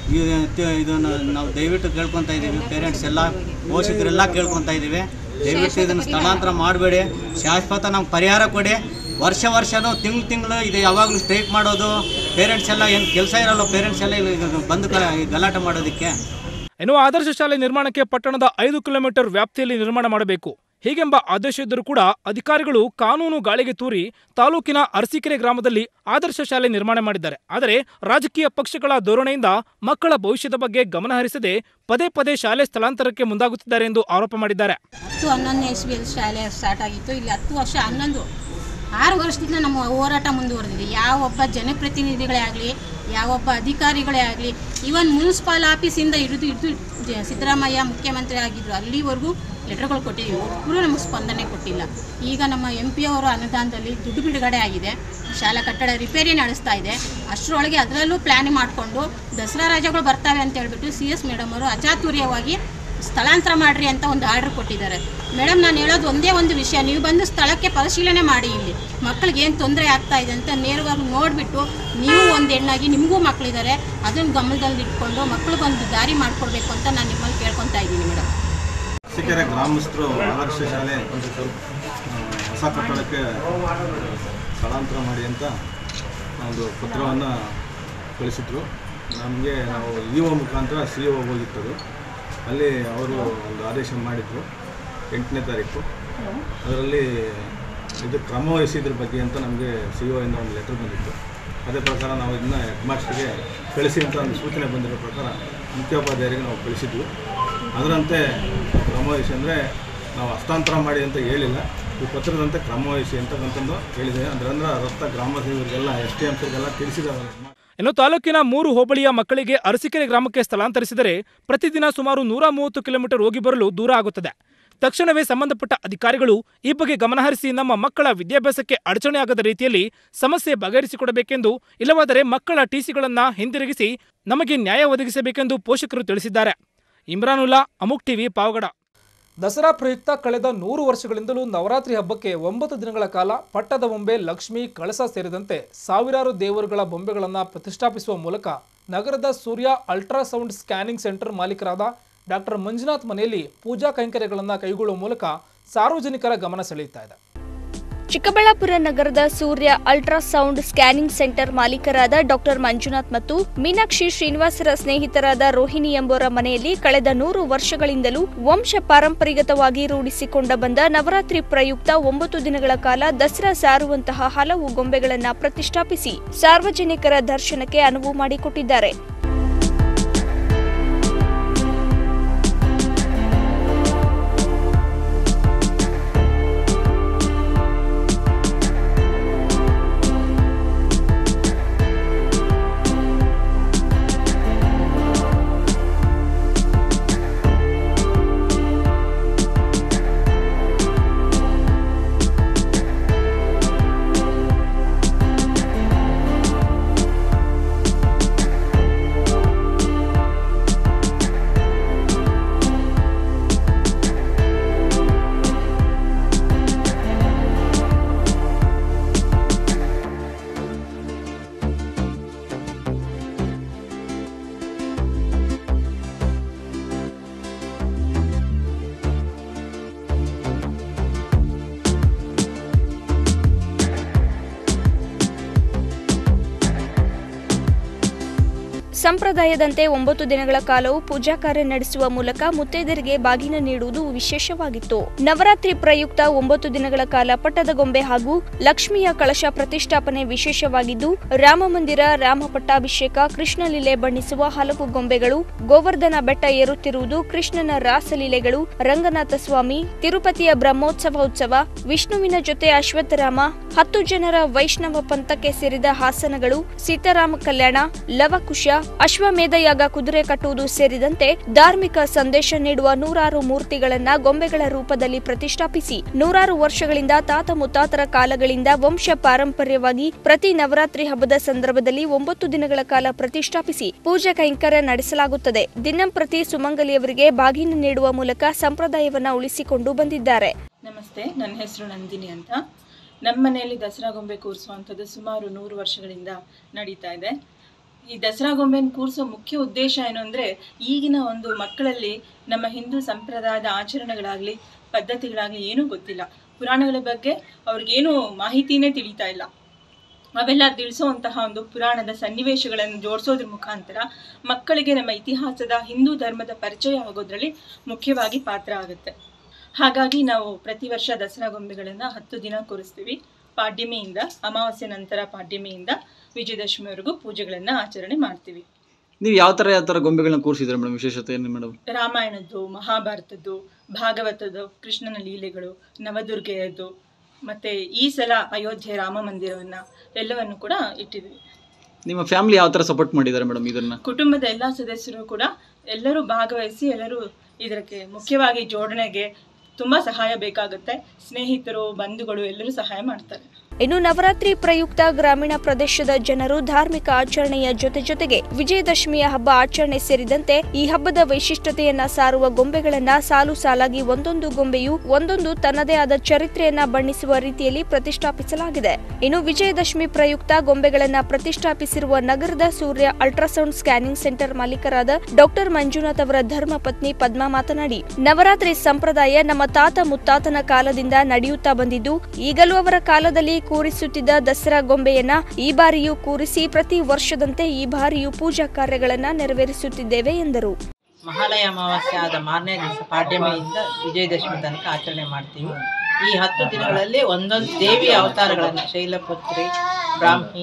ಇದನ್ನು ನಾವು ದಯವಿಟ್ಟು ಕೇಳ್ಕೊತಾ ಇದ್ದೀವಿ. ಪೇರೆಂಟ್ಸ್ ಎಲ್ಲ ಪೋಷಕರೆಲ್ಲ ಕೇಳ್ಕೊತಾ ಇದ್ದೀವಿ, ದಯವಿಟ್ಟು ಇದನ್ನು ಸ್ಥಳಾಂತರ ಮಾಡಬೇಡಿ. ಶಾಶ್ವತ ನಮ್ಗೆ ಪರಿಹಾರ ಕೊಡಿ. ವರ್ಷ ವರ್ಷನೂ ತಿಂಗಳು ತಿಂಗಳು ಇದು ಯಾವಾಗಲೂ ಸ್ಟ್ರೈಕ್ ಮಾಡೋದು, ಪೇರೆಂಟ್ಸ್ ಎಲ್ಲ ಏನು ಕೆಲಸ ಇರಲ್ಲ, ಪೇರೆಂಟ್ಸ್ ಎಲ್ಲ ಬಂದು ಗಲಾಟೆ ಮಾಡೋದಕ್ಕೆ. ಇನ್ನು ಆದರ್ಶ ಶಾಲೆ ನಿರ್ಮಾಣಕ್ಕೆ ಪಟ್ಟಣದ ಐದು ಕಿಲೋಮೀಟರ್ ವ್ಯಾಪ್ತಿಯಲ್ಲಿ ನಿರ್ಮಾಣ ಮಾಡಬೇಕು ಹೀಗೆಂಬ ಆದೇಶ ಇದ್ದರೂ ಕೂಡ ಅಧಿಕಾರಿಗಳು ಕಾನೂನು ಗಾಳಿಗೆ ತೂರಿ ತಾಲೂಕಿನ ಅರಸೀಕೆರೆ ಗ್ರಾಮದಲ್ಲಿ ಆದರ್ಶ ಶಾಲೆ ನಿರ್ಮಾಣ ಮಾಡಿದ್ದಾರೆ. ಆದರೆ ರಾಜಕೀಯ ಪಕ್ಷಗಳ ಧೋರಣೆಯಿಂದ ಮಕ್ಕಳ ಭವಿಷ್ಯದ ಬಗ್ಗೆ ಗಮನ ಹರಿಸದೆ ಪದೇ ಪದೇ ಶಾಲೆ ಸ್ಥಳಾಂತರಕ್ಕೆ ಮುಂದಾಗುತ್ತಿದ್ದಾರೆ ಎಂದು ಆರೋಪ ಮಾಡಿದ್ದಾರೆ. ಹತ್ತು ಹನ್ನೊಂದನೇ ಇಸ್ವಿಯಲ್ಲಿ ಶಾಲೆ ಸ್ಟಾರ್ಟ್ ಆಗಿತ್ತು. ಇಲ್ಲಿ ಹತ್ತು ವರ್ಷ ಹನ್ನೊಂದು ಆರು ವರ್ಷದಿಂದ ನಮ್ಮ ಹೋರಾಟ ಮುಂದುವರೆದಿದೆ. ಯಾವೊಬ್ಬ ಜನಪ್ರತಿನಿಧಿಗಳೇ ಆಗಲಿ, ಯಾವೊಬ್ಬ ಅಧಿಕಾರಿಗಳೇ ಆಗಲಿ, ಈವನ್ ಮುನ್ಸಿಪಲ್ ಆಫೀಸಿಂದ ಹಿಡಿದು ಹಿಡಿದು ಸಿದ್ದರಾಮಯ್ಯ ಮುಖ್ಯಮಂತ್ರಿ ಆಗಿದ್ದರು ಅಲ್ಲಿವರೆಗೂ ಲೆಟರ್ಗಳು ಕೊಟ್ಟಿದ್ದೀವಿ, ಒಬ್ಬರು ನಮಗೆ ಸ್ಪಂದನೆ ಕೊಟ್ಟಿಲ್ಲ. ಈಗ ನಮ್ಮ ಎಂ ಪಿ ಅವರು ಅನುದಾನದಲ್ಲಿ ದುಡ್ಡು ಬಿಡುಗಡೆ ಆಗಿದೆ, ಶಾಲಾ ಕಟ್ಟಡ ರಿಪೇರಿ ನಡೆಸ್ತಾ ಇದೆ. ಅಷ್ಟರೊಳಗೆ ಅದರಲ್ಲೂ ಪ್ಲ್ಯಾನ್ ಮಾಡಿಕೊಂಡು ದಸರಾ ರಜೆಗಳು ಬರ್ತವೆ ಅಂತ ಹೇಳ್ಬಿಟ್ಟು ಸಿ ಎಸ್ ಮೇಡಮ್ ಅವರು ಅಚಾತುರ್ಯವಾಗಿ ಸ್ಥಳಾಂತರ ಮಾಡಿರಿ ಅಂತ ಒಂದು ಆರ್ಡರ್ ಕೊಟ್ಟಿದ್ದಾರೆ. ಮೇಡಮ್, ನಾನು ಹೇಳೋದು ಒಂದೇ ಒಂದು ವಿಷಯ, ನೀವು ಬಂದು ಸ್ಥಳಕ್ಕೆ ಪರಿಶೀಲನೆ ಮಾಡಿ, ಇಲ್ಲಿ ಮಕ್ಕಳಿಗೆ ಏನು ತೊಂದರೆ ಆಗ್ತಾ ಇದೆ ಅಂತ ನೇರವಾಗಿ ನೋಡಿಬಿಟ್ಟು, ನೀವು ಒಂದು ಹೆಣ್ಣಾಗಿ ನಿಮಗೂ ಮಕ್ಕಳಿದ್ದಾರೆ, ಅದನ್ನು ಗಮನದಲ್ಲಿ ಇಟ್ಕೊಂಡು ಮಕ್ಕಳಿಗೊಂದು ದಾರಿ ಮಾಡಿಕೊಡ್ಬೇಕು ಅಂತ ನಾನು ನಿಮ್ಮಲ್ಲಿ ಕೇಳ್ಕೊತಾ ಇದ್ದೀನಿ ಮೇಡಮ್. ಅರಸೀಕೆರೆ ಗ್ರಾಮಸ್ಥರು ಆದರ್ಶ ಶಾಲೆ ಹೊಸ ಕಟ್ಟಡಕ್ಕೆ ಸ್ಥಳಾಂತರ ಮಾಡಿ ಅಂತ ಒಂದು ಪತ್ರವನ್ನು ಕಳಿಸಿದ್ರು ನಮಗೆ. ನಾವು ಇ ಒ ಮುಖಾಂತರ ಸಿ ಒ ಹೋಗಿತ್ತದು. ಅಲ್ಲಿ ಅವರು ಒಂದು ಆದೇಶ ಮಾಡಿದರು ಎಂಟನೇ ತಾರೀಕು. ಅದರಲ್ಲಿ ಇದು ಕ್ರಮ ವಹಿಸಿದ್ರ ಬಗ್ಗೆ ಅಂತ ನಮಗೆ ಸಿ ಒ ಇಂದ ಒಂದು ಲೆಟರ್ ಬಂದಿತ್ತು. ಅದೇ ಪ್ರಕಾರ ನಾವು ಇದನ್ನು ಹೆಡ್ ಮಾಸ್ಟರ್ಗೆ ಕಳಿಸಿ ಅಂತ ಒಂದು ಸೂಚನೆ ಬಂದಿರೋ ಪ್ರಕಾರ ಮುಖ್ಯೋಪಾಧ್ಯಾಯರಿಗೆ ನಾವು ಕಳಿಸಿದ್ವಿ. ಅದರಂತೆ ಕ್ರಮವಹಿಸಿ ಅಂದರೆ ನಾವು ಹಸ್ತಾಂತರ ಮಾಡಿ ಅಂತ ಹೇಳಿಲ್ಲ, ಈ ಪತ್ರದಂತೆ ಕ್ರಮವಹಿಸಿ ಅಂತಕ್ಕಂಥದ್ದು ಹೇಳಿದೆ. ಅದರಂದ್ರೆ ರಕ್ತ ಗ್ರಾಮಸ್ಥರಿಗೆಲ್ಲ ಎಸ್ ಟಿ ಎಮ್ಸ್ರಿಗೆಲ್ಲ ತಿಳಿಸಿದ್ದಾರೆ. ಇನ್ನು ತಾಲೂಕಿನ ಮೂರು ಹೋಬಳಿಯ ಮಕ್ಕಳಿಗೆ ಅರಸೀಕೆರೆ ಗ್ರಾಮಕ್ಕೆ ಸ್ಥಳಾಂತರಿಸಿದರೆ ಪ್ರತಿದಿನ ಸುಮಾರು ನೂರ ಮೂವತ್ತು ಕಿಲೋಮೀಟರ್ ಹೋಗಿ ಬರಲು ದೂರ ಆಗುತ್ತದೆ. ತಕ್ಷಣವೇ ಸಂಬಂಧಪಟ್ಟ ಅಧಿಕಾರಿಗಳು ಈ ಬಗ್ಗೆ ಗಮನಹರಿಸಿ ನಮ್ಮ ಮಕ್ಕಳ ವಿದ್ಯಾಭ್ಯಾಸಕ್ಕೆ ಅಡಚಣೆ ಆಗದ ರೀತಿಯಲ್ಲಿ ಸಮಸ್ಯೆ ಬಗೆಹರಿಸಿಕೊಡಬೇಕೆಂದು, ಇಲ್ಲವಾದರೆ ಮಕ್ಕಳ ಟಿಸಿಗಳನ್ನ ಹಿಂದಿರುಗಿಸಿ ನಮಗೆ ನ್ಯಾಯ ಒದಗಿಸಬೇಕೆಂದು ಪೋಷಕರು ತಿಳಿಸಿದ್ದಾರೆ. ಇಮ್ರಾನುಲ್ಲಾ, ಅಮುಕ್ ಟಿವಿ, ಪಾವಗಡ. ದಸರಾ ಪ್ರಯುಕ್ತ ಕಳೆದ ನೂರು ವರ್ಷಗಳಿಂದಲೂ ನವರಾತ್ರಿ ಹಬ್ಬಕ್ಕೆ ಒಂಬತ್ತು ದಿನಗಳ ಕಾಲ ಪಟ್ಟದ ಬೊಂಬೆ, ಲಕ್ಷ್ಮಿ, ಕಳಸ ಸೇರಿದಂತೆ ಸಾವಿರಾರು ದೇವರುಗಳ ಬೊಂಬೆಗಳನ್ನು ಪ್ರತಿಷ್ಠಾಪಿಸುವ ಮೂಲಕ ನಗರದ ಸೂರ್ಯ ಅಲ್ಟ್ರಾಸೌಂಡ್ ಸ್ಕ್ಯಾನಿಂಗ್ ಸೆಂಟರ್ ಮಾಲೀಕರಾದ ಡಾಕ್ಟರ್ ಮಂಜುನಾಥ್ ಮನೆಯಲ್ಲಿ ಪೂಜಾ ಕೈಂಕರ್ಯಗಳನ್ನು ಕೈಗೊಳ್ಳುವ ಮೂಲಕ ಸಾರ್ವಜನಿಕರ ಗಮನ ಸೆಳೆಯುತ್ತಾ ಇದೆ. ಚಿಕ್ಕಬಳ್ಳಾಪುರ ನಗರದ ಸೂರ್ಯ ಅಲ್ಟ್ರಾಸೌಂಡ್ ಸ್ಕ್ಯಾನಿಂಗ್ ಸೆಂಟರ್ ಮಾಲೀಕರಾದ ಡಾಕ್ಟರ್ ಮಂಜುನಾಥ್ ಮತ್ತು ಮೀನಾಕ್ಷಿ ಶ್ರೀನಿವಾಸರ ಸ್ನೇಹಿತರಾದ ರೋಹಿಣಿ ಎಂಬುವರ ಮನೆಯಲ್ಲಿ ಕಳೆದ ನೂರು ವರ್ಷಗಳಿಂದಲೂ ವಂಶ ಪಾರಂಪರಿಕವಾಗಿ ರೂಢಿಸಿಕೊಂಡ ಬಂದ ನವರಾತ್ರಿ ಪ್ರಯುಕ್ತ ಒಂಬತ್ತು ದಿನಗಳ ಕಾಲ ದಸರಾ ಸಾರುವಂತಹ ಹಲವು ಗೊಂಬೆಗಳನ್ನು ಪ್ರತಿಷ್ಠಾಪಿಸಿ ಸಾರ್ವಜನಿಕರ ದರ್ಶನಕ್ಕೆ ಅನುವು ಮಾಡಿಕೊಟ್ಟಿದ್ದಾರೆ. ಸಂಪ್ರದಾಯದಂತೆ ಒಂಬತ್ತು ದಿನಗಳ ಕಾಲವು ಪೂಜಾ ಕಾರ್ಯ ನಡೆಸುವ ಮೂಲಕ ಮುತ್ತೈದೆಯರಿಗೆ ಬಾಗಿನ ನೀಡುವುದು ವಿಶೇಷವಾಗಿತ್ತು. ನವರಾತ್ರಿ ಪ್ರಯುಕ್ತ ಒಂಬತ್ತು ದಿನಗಳ ಕಾಲ ಪಟ್ಟದ ಗೊಂಬೆ ಹಾಗೂ ಲಕ್ಷ್ಮಿಯ ಕಳಶ ಪ್ರತಿಷ್ಠಾಪನೆ ವಿಶೇಷವಾಗಿದ್ದು, ರಾಮ ಮಂದಿರ, ರಾಮ ಪಟ್ಟಾಭಿಷೇಕ, ಕೃಷ್ಣಲೀಲೆ ಬಣ್ಣಿಸುವ ಹಲವು ಗೊಂಬೆಗಳು, ಗೋವರ್ಧನ ಬೆಟ್ಟ ಏರುತ್ತಿರುವುದು, ಕೃಷ್ಣನ ರಾಸಲೀಲೆಗಳು, ರಂಗನಾಥ ಸ್ವಾಮಿ, ತಿರುಪತಿಯ ಬ್ರಹ್ಮೋತ್ಸವ ಉತ್ಸವ, ವಿಷ್ಣುವಿನ ಜೊತೆ ಅಶ್ವತ್ಥರಾಮ, ಹತ್ತು ಜನರ ವೈಷ್ಣವ ಪಂಥಕ್ಕೆ ಸೇರಿದ ಹಾಸನಗಳು, ಸೀತಾರಾಮ ಕಲ್ಯಾಣ, ಲವಕುಶ, ಅಶ್ವಮೇಧಯಾಗ, ಕುದುರೆ ಕಟ್ಟುವುದು ಸೇರಿದಂತೆ ಧಾರ್ಮಿಕ ಸಂದೇಶ ನೀಡುವ ನೂರಾರು ಮೂರ್ತಿಗಳನ್ನ ಗೊಂಬೆಗಳ ರೂಪದಲ್ಲಿ ಪ್ರತಿಷ್ಠಾಪಿಸಿ ನೂರಾರು ವರ್ಷಗಳಿಂದ ತಾತ ಮುತ್ತಾತರ ಕಾಲಗಳಿಂದ ವಂಶ ಪಾರಂಪರ್ಯವಾಗಿ ಪ್ರತಿ ನವರಾತ್ರಿ ಹಬ್ಬದ ಸಂದರ್ಭದಲ್ಲಿ ಒಂಬತ್ತು ದಿನಗಳ ಕಾಲ ಪ್ರತಿಷ್ಠಾಪಿಸಿ ಪೂಜಾ ಕೈಂಕರ್ಯ ನಡೆಸಲಾಗುತ್ತದೆ. ದಿನಂಪ್ರತಿ ಸುಮಂಗಲಿಯವರಿಗೆ ಬಾಗಿನ ನೀಡುವ ಮೂಲಕ ಸಂಪ್ರದಾಯವನ್ನ ಉಳಿಸಿಕೊಂಡು ಬಂದಿದ್ದಾರೆ. ನಮಸ್ತೆ, ನನ್ನ ಹೆಸರು ನಂದಿನಿ ಅಂತ. ನಮ್ಮ ಮನೆಯಲ್ಲಿ ದಸರಾ ಗೊಂಬೆ ಕೂರಿಸುವಂಥದ್ದು ಸುಮಾರು ನೂರು ವರ್ಷಗಳಿಂದ ನಡೀತಾ ಇದೆ. ಈ ದಸರಾ ಗೊಂಬೆನ ಕೂರಿಸೋ ಮುಖ್ಯ ಉದ್ದೇಶ ಏನು ಅಂದರೆ, ಈಗಿನ ಒಂದು ಮಕ್ಕಳಲ್ಲಿ ನಮ್ಮ ಹಿಂದೂ ಸಂಪ್ರದಾಯದ ಆಚರಣೆಗಳಾಗಲಿ ಪದ್ಧತಿಗಳಾಗಲಿ ಏನೂ ಗೊತ್ತಿಲ್ಲ. ಪುರಾಣಗಳ ಬಗ್ಗೆ ಅವ್ರಿಗೇನು ಮಾಹಿತಿನೇ ತಿಳಿತಾ ಇಲ್ಲ. ಅವೆಲ್ಲ ತಿಳಿಸುವಂತಹ ಒಂದು ಪುರಾಣದ ಸನ್ನಿವೇಶಗಳನ್ನು ಜೋಡಿಸೋದ್ರ ಮುಖಾಂತರ ಮಕ್ಕಳಿಗೆ ನಮ್ಮ ಇತಿಹಾಸದ ಹಿಂದೂ ಧರ್ಮದ ಪರಿಚಯ ಆಗೋದ್ರಲ್ಲಿ ಮುಖ್ಯವಾಗಿ ಪಾತ್ರ ಆಗುತ್ತೆ. ಹಾಗಾಗಿ ನಾವು ಪ್ರತಿ ವರ್ಷ ದಸರಾ ಗೊಂಬೆಗಳನ್ನು ಹತ್ತು ದಿನ ಕೂರಿಸ್ತೀವಿ. ಪಾಡ್ಯಮಿಯಿಂದ, ಅಮಾವಾಸ್ಯೆ ನಂತರ ಪಾಡ್ಯಮಿಯಿಂದ ವಿಜಯದಶಮಿವರೆಗೂ ಪೂಜೆಗಳನ್ನು ಆಚರಣೆ ಮಾಡ್ತೀವಿ. ನೀವು ಯಾವ ಥರ ಯಾವ ಥರ ಗೊಂಬೆಗಳನ್ನ ಕೂರಿಸಿದ್ರೆ ಮೇಡಮ್? ವಿಶೇಷತೆ ಏನು ಮೇಡಮ್? ರಾಮಾಯಣದ್ದು, ಮಹಾಭಾರತದ್ದು, ಭಾಗವತದ್ದು, ಕೃಷ್ಣನ ಲೀಲೆಗಳು, ನವದುರ್ಗೆಯದ್ದು, ಮತ್ತು ಈ ಸಲ ಅಯೋಧ್ಯೆ ರಾಮ ಮಂದಿರವನ್ನು ಎಲ್ಲವನ್ನು ಕೂಡ ಇಟ್ಟಿದ್ವಿ. ನಿಮ್ಮ ಫ್ಯಾಮಿಲಿ ಯಾವ ಥರ ಸಪೋರ್ಟ್ ಮಾಡಿದ್ದಾರೆ ಮೇಡಮ್ ಇದನ್ನು? ಕುಟುಂಬದ ಎಲ್ಲ ಸದಸ್ಯರು ಕೂಡ ಎಲ್ಲರೂ ಭಾಗವಹಿಸಿ ಎಲ್ಲರೂ ಇದಕ್ಕೆ ಮುಖ್ಯವಾಗಿ ಜೋಡಣೆಗೆ ತುಂಬ ಸಹಾಯ ಬೇಕಾಗುತ್ತೆ. ಸ್ನೇಹಿತರು, ಬಂಧುಗಳು ಎಲ್ಲರೂ ಸಹಾಯ ಮಾಡ್ತಾರೆ. ಇನ್ನು ನವರಾತ್ರಿ ಪ್ರಯುಕ್ತ ಗ್ರಾಮೀಣ ಪ್ರದೇಶದ ಜನರು ಧಾರ್ಮಿಕ ಆಚರಣೆಯ ಜೊತೆ ಜೊತೆಗೆ ವಿಜಯದಶಮಿಯ ಹಬ್ಬ ಆಚರಣೆ ಸೇರಿದಂತೆ ಈ ಹಬ್ಬದ ವೈಶಿಷ್ಟ್ಯತೆಯನ್ನ ಸಾರುವ ಗೊಂಬೆಗಳನ್ನ ಸಾಲು ಸಾಲಾಗಿ ಒಂದೊಂದು ಗೊಂಬೆಯು ಒಂದೊಂದು ತನ್ನದೇ ಆದ ಚರಿತ್ರೆಯನ್ನ ಬಣ್ಣಿಸುವ ರೀತಿಯಲ್ಲಿ ಪ್ರತಿಷ್ಠಾಪಿಸಲಾಗಿದೆ. ಇನ್ನು ವಿಜಯದಶಮಿ ಪ್ರಯುಕ್ತ ಗೊಂಬೆಗಳನ್ನ ಪ್ರತಿಷ್ಠಾಪಿಸಿರುವ ನಗರದ ಸೂರ್ಯ ಅಲ್ಟ್ರಾಸೌಂಡ್ ಸ್ಕ್ಯಾನಿಂಗ್ ಸೆಂಟರ್ ಮಾಲೀಕರಾದ ಡಾಕ್ಟರ್ ಮಂಜುನಾಥ್ ಅವರ ಧರ್ಮ ಪತ್ನಿ ಪದ್ಮಾ ಮಾತನಾಡಿ, ನವರಾತ್ರಿ ಸಂಪ್ರದಾಯ ನಮ್ಮ ತಾತ ಮುತ್ತಾತನ ಕಾಲದಿಂದ ನಡೆಯುತ್ತಾ ಬಂದಿದ್ದು, ಈಗಲೂ ಅವರ ಕಾಲದಲ್ಲಿ ಕೂರಿಸುತ್ತಿದ್ದ ದಸರಾ ಗೊಂಬೆಯನ್ನ ಈ ಬಾರಿಯೂ ಕೂರಿಸಿ ಪ್ರತಿ ವರ್ಷದಂತೆ ಈ ಬಾರಿಯೂ ಪೂಜಾ ಕಾರ್ಯಗಳನ್ನ ನೆರವೇರಿಸುತ್ತಿದ್ದೇವೆ ಎಂದರು. ಮಹಾಲಯ ಅಮಾವಾಸ್ಯೆ ಆದ ಮಾರನೇ ದಿವಸ ಪಾಡ್ಯಮಿಯಿಂದ ವಿಜಯದಶಮಿ ತನಕ ಆಚರಣೆ ಮಾಡ್ತೀವಿ. ಈ ಹತ್ತು ದಿನಗಳಲ್ಲಿ ಒಂದೊಂದು ದೇವಿಯ ಅವತಾರಗಳನ್ನು, ಶೈಲಪುತ್ರಿ, ಬ್ರಾಹ್ಮಿ,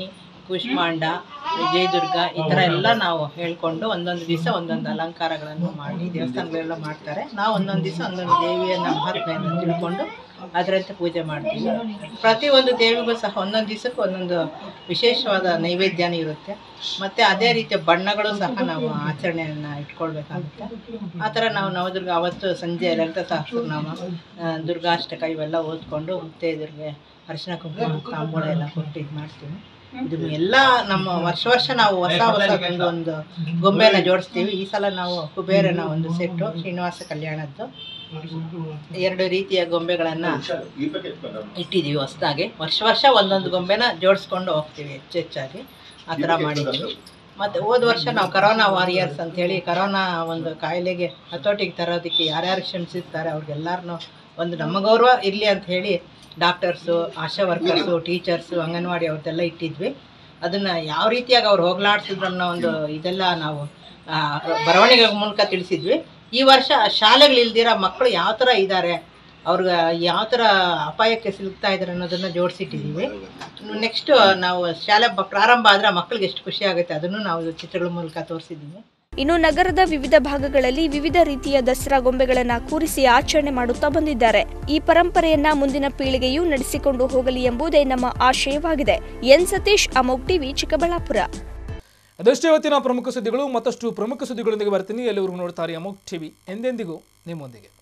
ಕೂಷ್ಮಾಂಡ, ವಿಜಯದುರ್ಗ ಈ ಥರ ಎಲ್ಲ ನಾವು ಹೇಳ್ಕೊಂಡು ಒಂದೊಂದು ದಿವಸ ಒಂದೊಂದು ಅಲಂಕಾರಗಳನ್ನು ಮಾಡಿ ದೇವಸ್ಥಾನಗಳೆಲ್ಲ ಮಾಡ್ತಾರೆ. ನಾವು ಒಂದೊಂದು ದಿವಸ ಒಂದೊಂದು ದೇವಿಯನ್ನು ಮಹಾತ್ಮೆಯನ್ನು ತಿಳ್ಕೊಂಡು ಅದರಂತೆ ಪೂಜೆ ಮಾಡ್ತೀವಿ. ಪ್ರತಿಯೊಂದು ದೇವಿಗೂ ಸಹ ಒಂದೊಂದು ದಿವಸಕ್ಕೂ ಒಂದೊಂದು ವಿಶೇಷವಾದ ನೈವೇದ್ಯನೇ ಇರುತ್ತೆ. ಮತ್ತು ಅದೇ ರೀತಿಯ ಬಣ್ಣಗಳು ಸಹ ನಾವು ಆಚರಣೆಯನ್ನು ಇಟ್ಕೊಳ್ಬೇಕಾಗುತ್ತೆ. ಆ ಥರ ನಾವು ನವದುರ್ಗ ಅವತ್ತು ಸಂಜೆ ಲಲಿತ ಸಹಸ್ರನಾಮ, ದುರ್ಗಾಷ್ಟಕ ಇವೆಲ್ಲ ಓದ್ಕೊಂಡು ಮುತ್ತೈದರಿಗೆ ಅರಿಶಿನ ಕುಂಕುಮ ತಾಂಬೂಲ ಎಲ್ಲ ಕೊಟ್ಟು ಇದು ಮಾಡ್ತೀವಿ. ಇದು ಎಲ್ಲ ನಮ್ಮ ವರ್ಷ ವರ್ಷ ನಾವು ಹೊಸ ಹೊಸ ಒಂದು ಒಂದು ಗೊಂಬೆನ ಜೋಡಿಸ್ತೀವಿ. ಈ ಸಲ ನಾವು ಕುಬೇರನ ಒಂದು ಸೆಟ್ಟು, ಶ್ರೀನಿವಾಸ ಕಲ್ಯಾಣದ್ದು ಎರಡು ರೀತಿಯ ಗೊಂಬೆಗಳನ್ನು ಇಟ್ಟಿದ್ದೀವಿ ಹೊಸದಾಗಿ. ವರ್ಷ ವರ್ಷ ಒಂದೊಂದು ಗೊಂಬೆನ ಜೋಡಿಸ್ಕೊಂಡು ಹೋಗ್ತೀವಿ ಹೆಚ್ಚು ಹೆಚ್ಚಾಗಿ. ಆ ಥರ ಮಾಡಿದ್ದೀವಿ. ಮತ್ತು ಹೋದ ವರ್ಷ ನಾವು ಕರೋನಾ ವಾರಿಯರ್ಸ್ ಅಂಥೇಳಿ ಕರೋನಾ ಒಂದು ಕಾಯಿಲೆಗೆ ಹತೋಟಿಗೆ ತರೋದಕ್ಕೆ ಯಾರ್ಯಾರು ಶ್ರಮಿಸಿರ್ತಾರೆ ಅವ್ರಿಗೆಲ್ಲರನ್ನೂ ಒಂದು ನಮ್ಮ ಗೌರವ ಇರಲಿ ಅಂತ ಹೇಳಿ doctors, Asha workers, teachers, anganwadi ಅವ್ರದ್ದೆಲ್ಲ ಇಟ್ಟಿದ್ವಿ. ಅದನ್ನು ಯಾವ ರೀತಿಯಾಗಿ ಅವ್ರು ಹೋಗ್ಲಾಡ್ಸಿದ್ರು ಅನ್ನೋ ಒಂದು ಇದೆಲ್ಲ ನಾವು ಬರವಣಿಗೆ ಮೂಲಕ ತಿಳಿಸಿದ್ವಿ. ಈ ವರ್ಷ ಶಾಲೆಗಳಿಲ್ದಿರೋ ಮಕ್ಕಳು ಯಾವ ಥರ ಇದ್ದಾರೆ, ಅವ್ರಿಗೆ ಯಾವ ಥರ ಅಪಾಯಕ್ಕೆ ಸಿಲುಕ್ತಾ ಇದ್ದಾರೆ ಅನ್ನೋದನ್ನು ಜೋಡಿಸಿಟ್ಟಿದ್ದೀವಿ. ನೆಕ್ಸ್ಟು ನಾವು ಶಾಲೆ ಪ್ರಾರಂಭ ಆದರೆ ಮಕ್ಕಳಿಗೆ ಎಷ್ಟು ಖುಷಿ ಆಗುತ್ತೆ ಅದನ್ನು ನಾವು ಚಿತ್ರಗಳ ಮೂಲಕ ತೋರಿಸಿದ್ದೀವಿ. ಇನ್ನು ನಗರದ ವಿವಿಧ ಭಾಗಗಳಲ್ಲಿ ವಿವಿಧ ರೀತಿಯ ದಸರಾ ಗೊಂಬೆಗಳನ್ನ ಕೂರಿಸಿ ಆಚರಣೆ ಮಾಡುತ್ತಾ ಬಂದಿದ್ದಾರೆ. ಈ ಪರಂಪರೆಯನ್ನ ಮುಂದಿನ ಪೀಳಿಗೆಯೂ ನಡೆಸಿಕೊಂಡು ಹೋಗಲಿ ಎಂಬುದೇ ನಮ್ಮ ಆಶಯವಾಗಿದೆ. N Satish, Amogh TV, Chikkaballapur. ಅದಷ್ಟೇ ಇವತ್ತಿನ ಪ್ರಮುಖ ಸುದ್ದಿಗಳು. ಮತ್ತಷ್ಟು ಪ್ರಮುಖ ಸುದ್ದಿಗಳೊಂದಿಗೆ ಬರ್ತೀನಿ. ಎಲ್ಲರಿಗೂ ನೋಡ್ತಾರೆ ಅಮೋಘ್ ಟಿವಿ, ಎಂದೆಂದಿಗೂ ನಿಮ್ಮೊಂದಿಗೆ.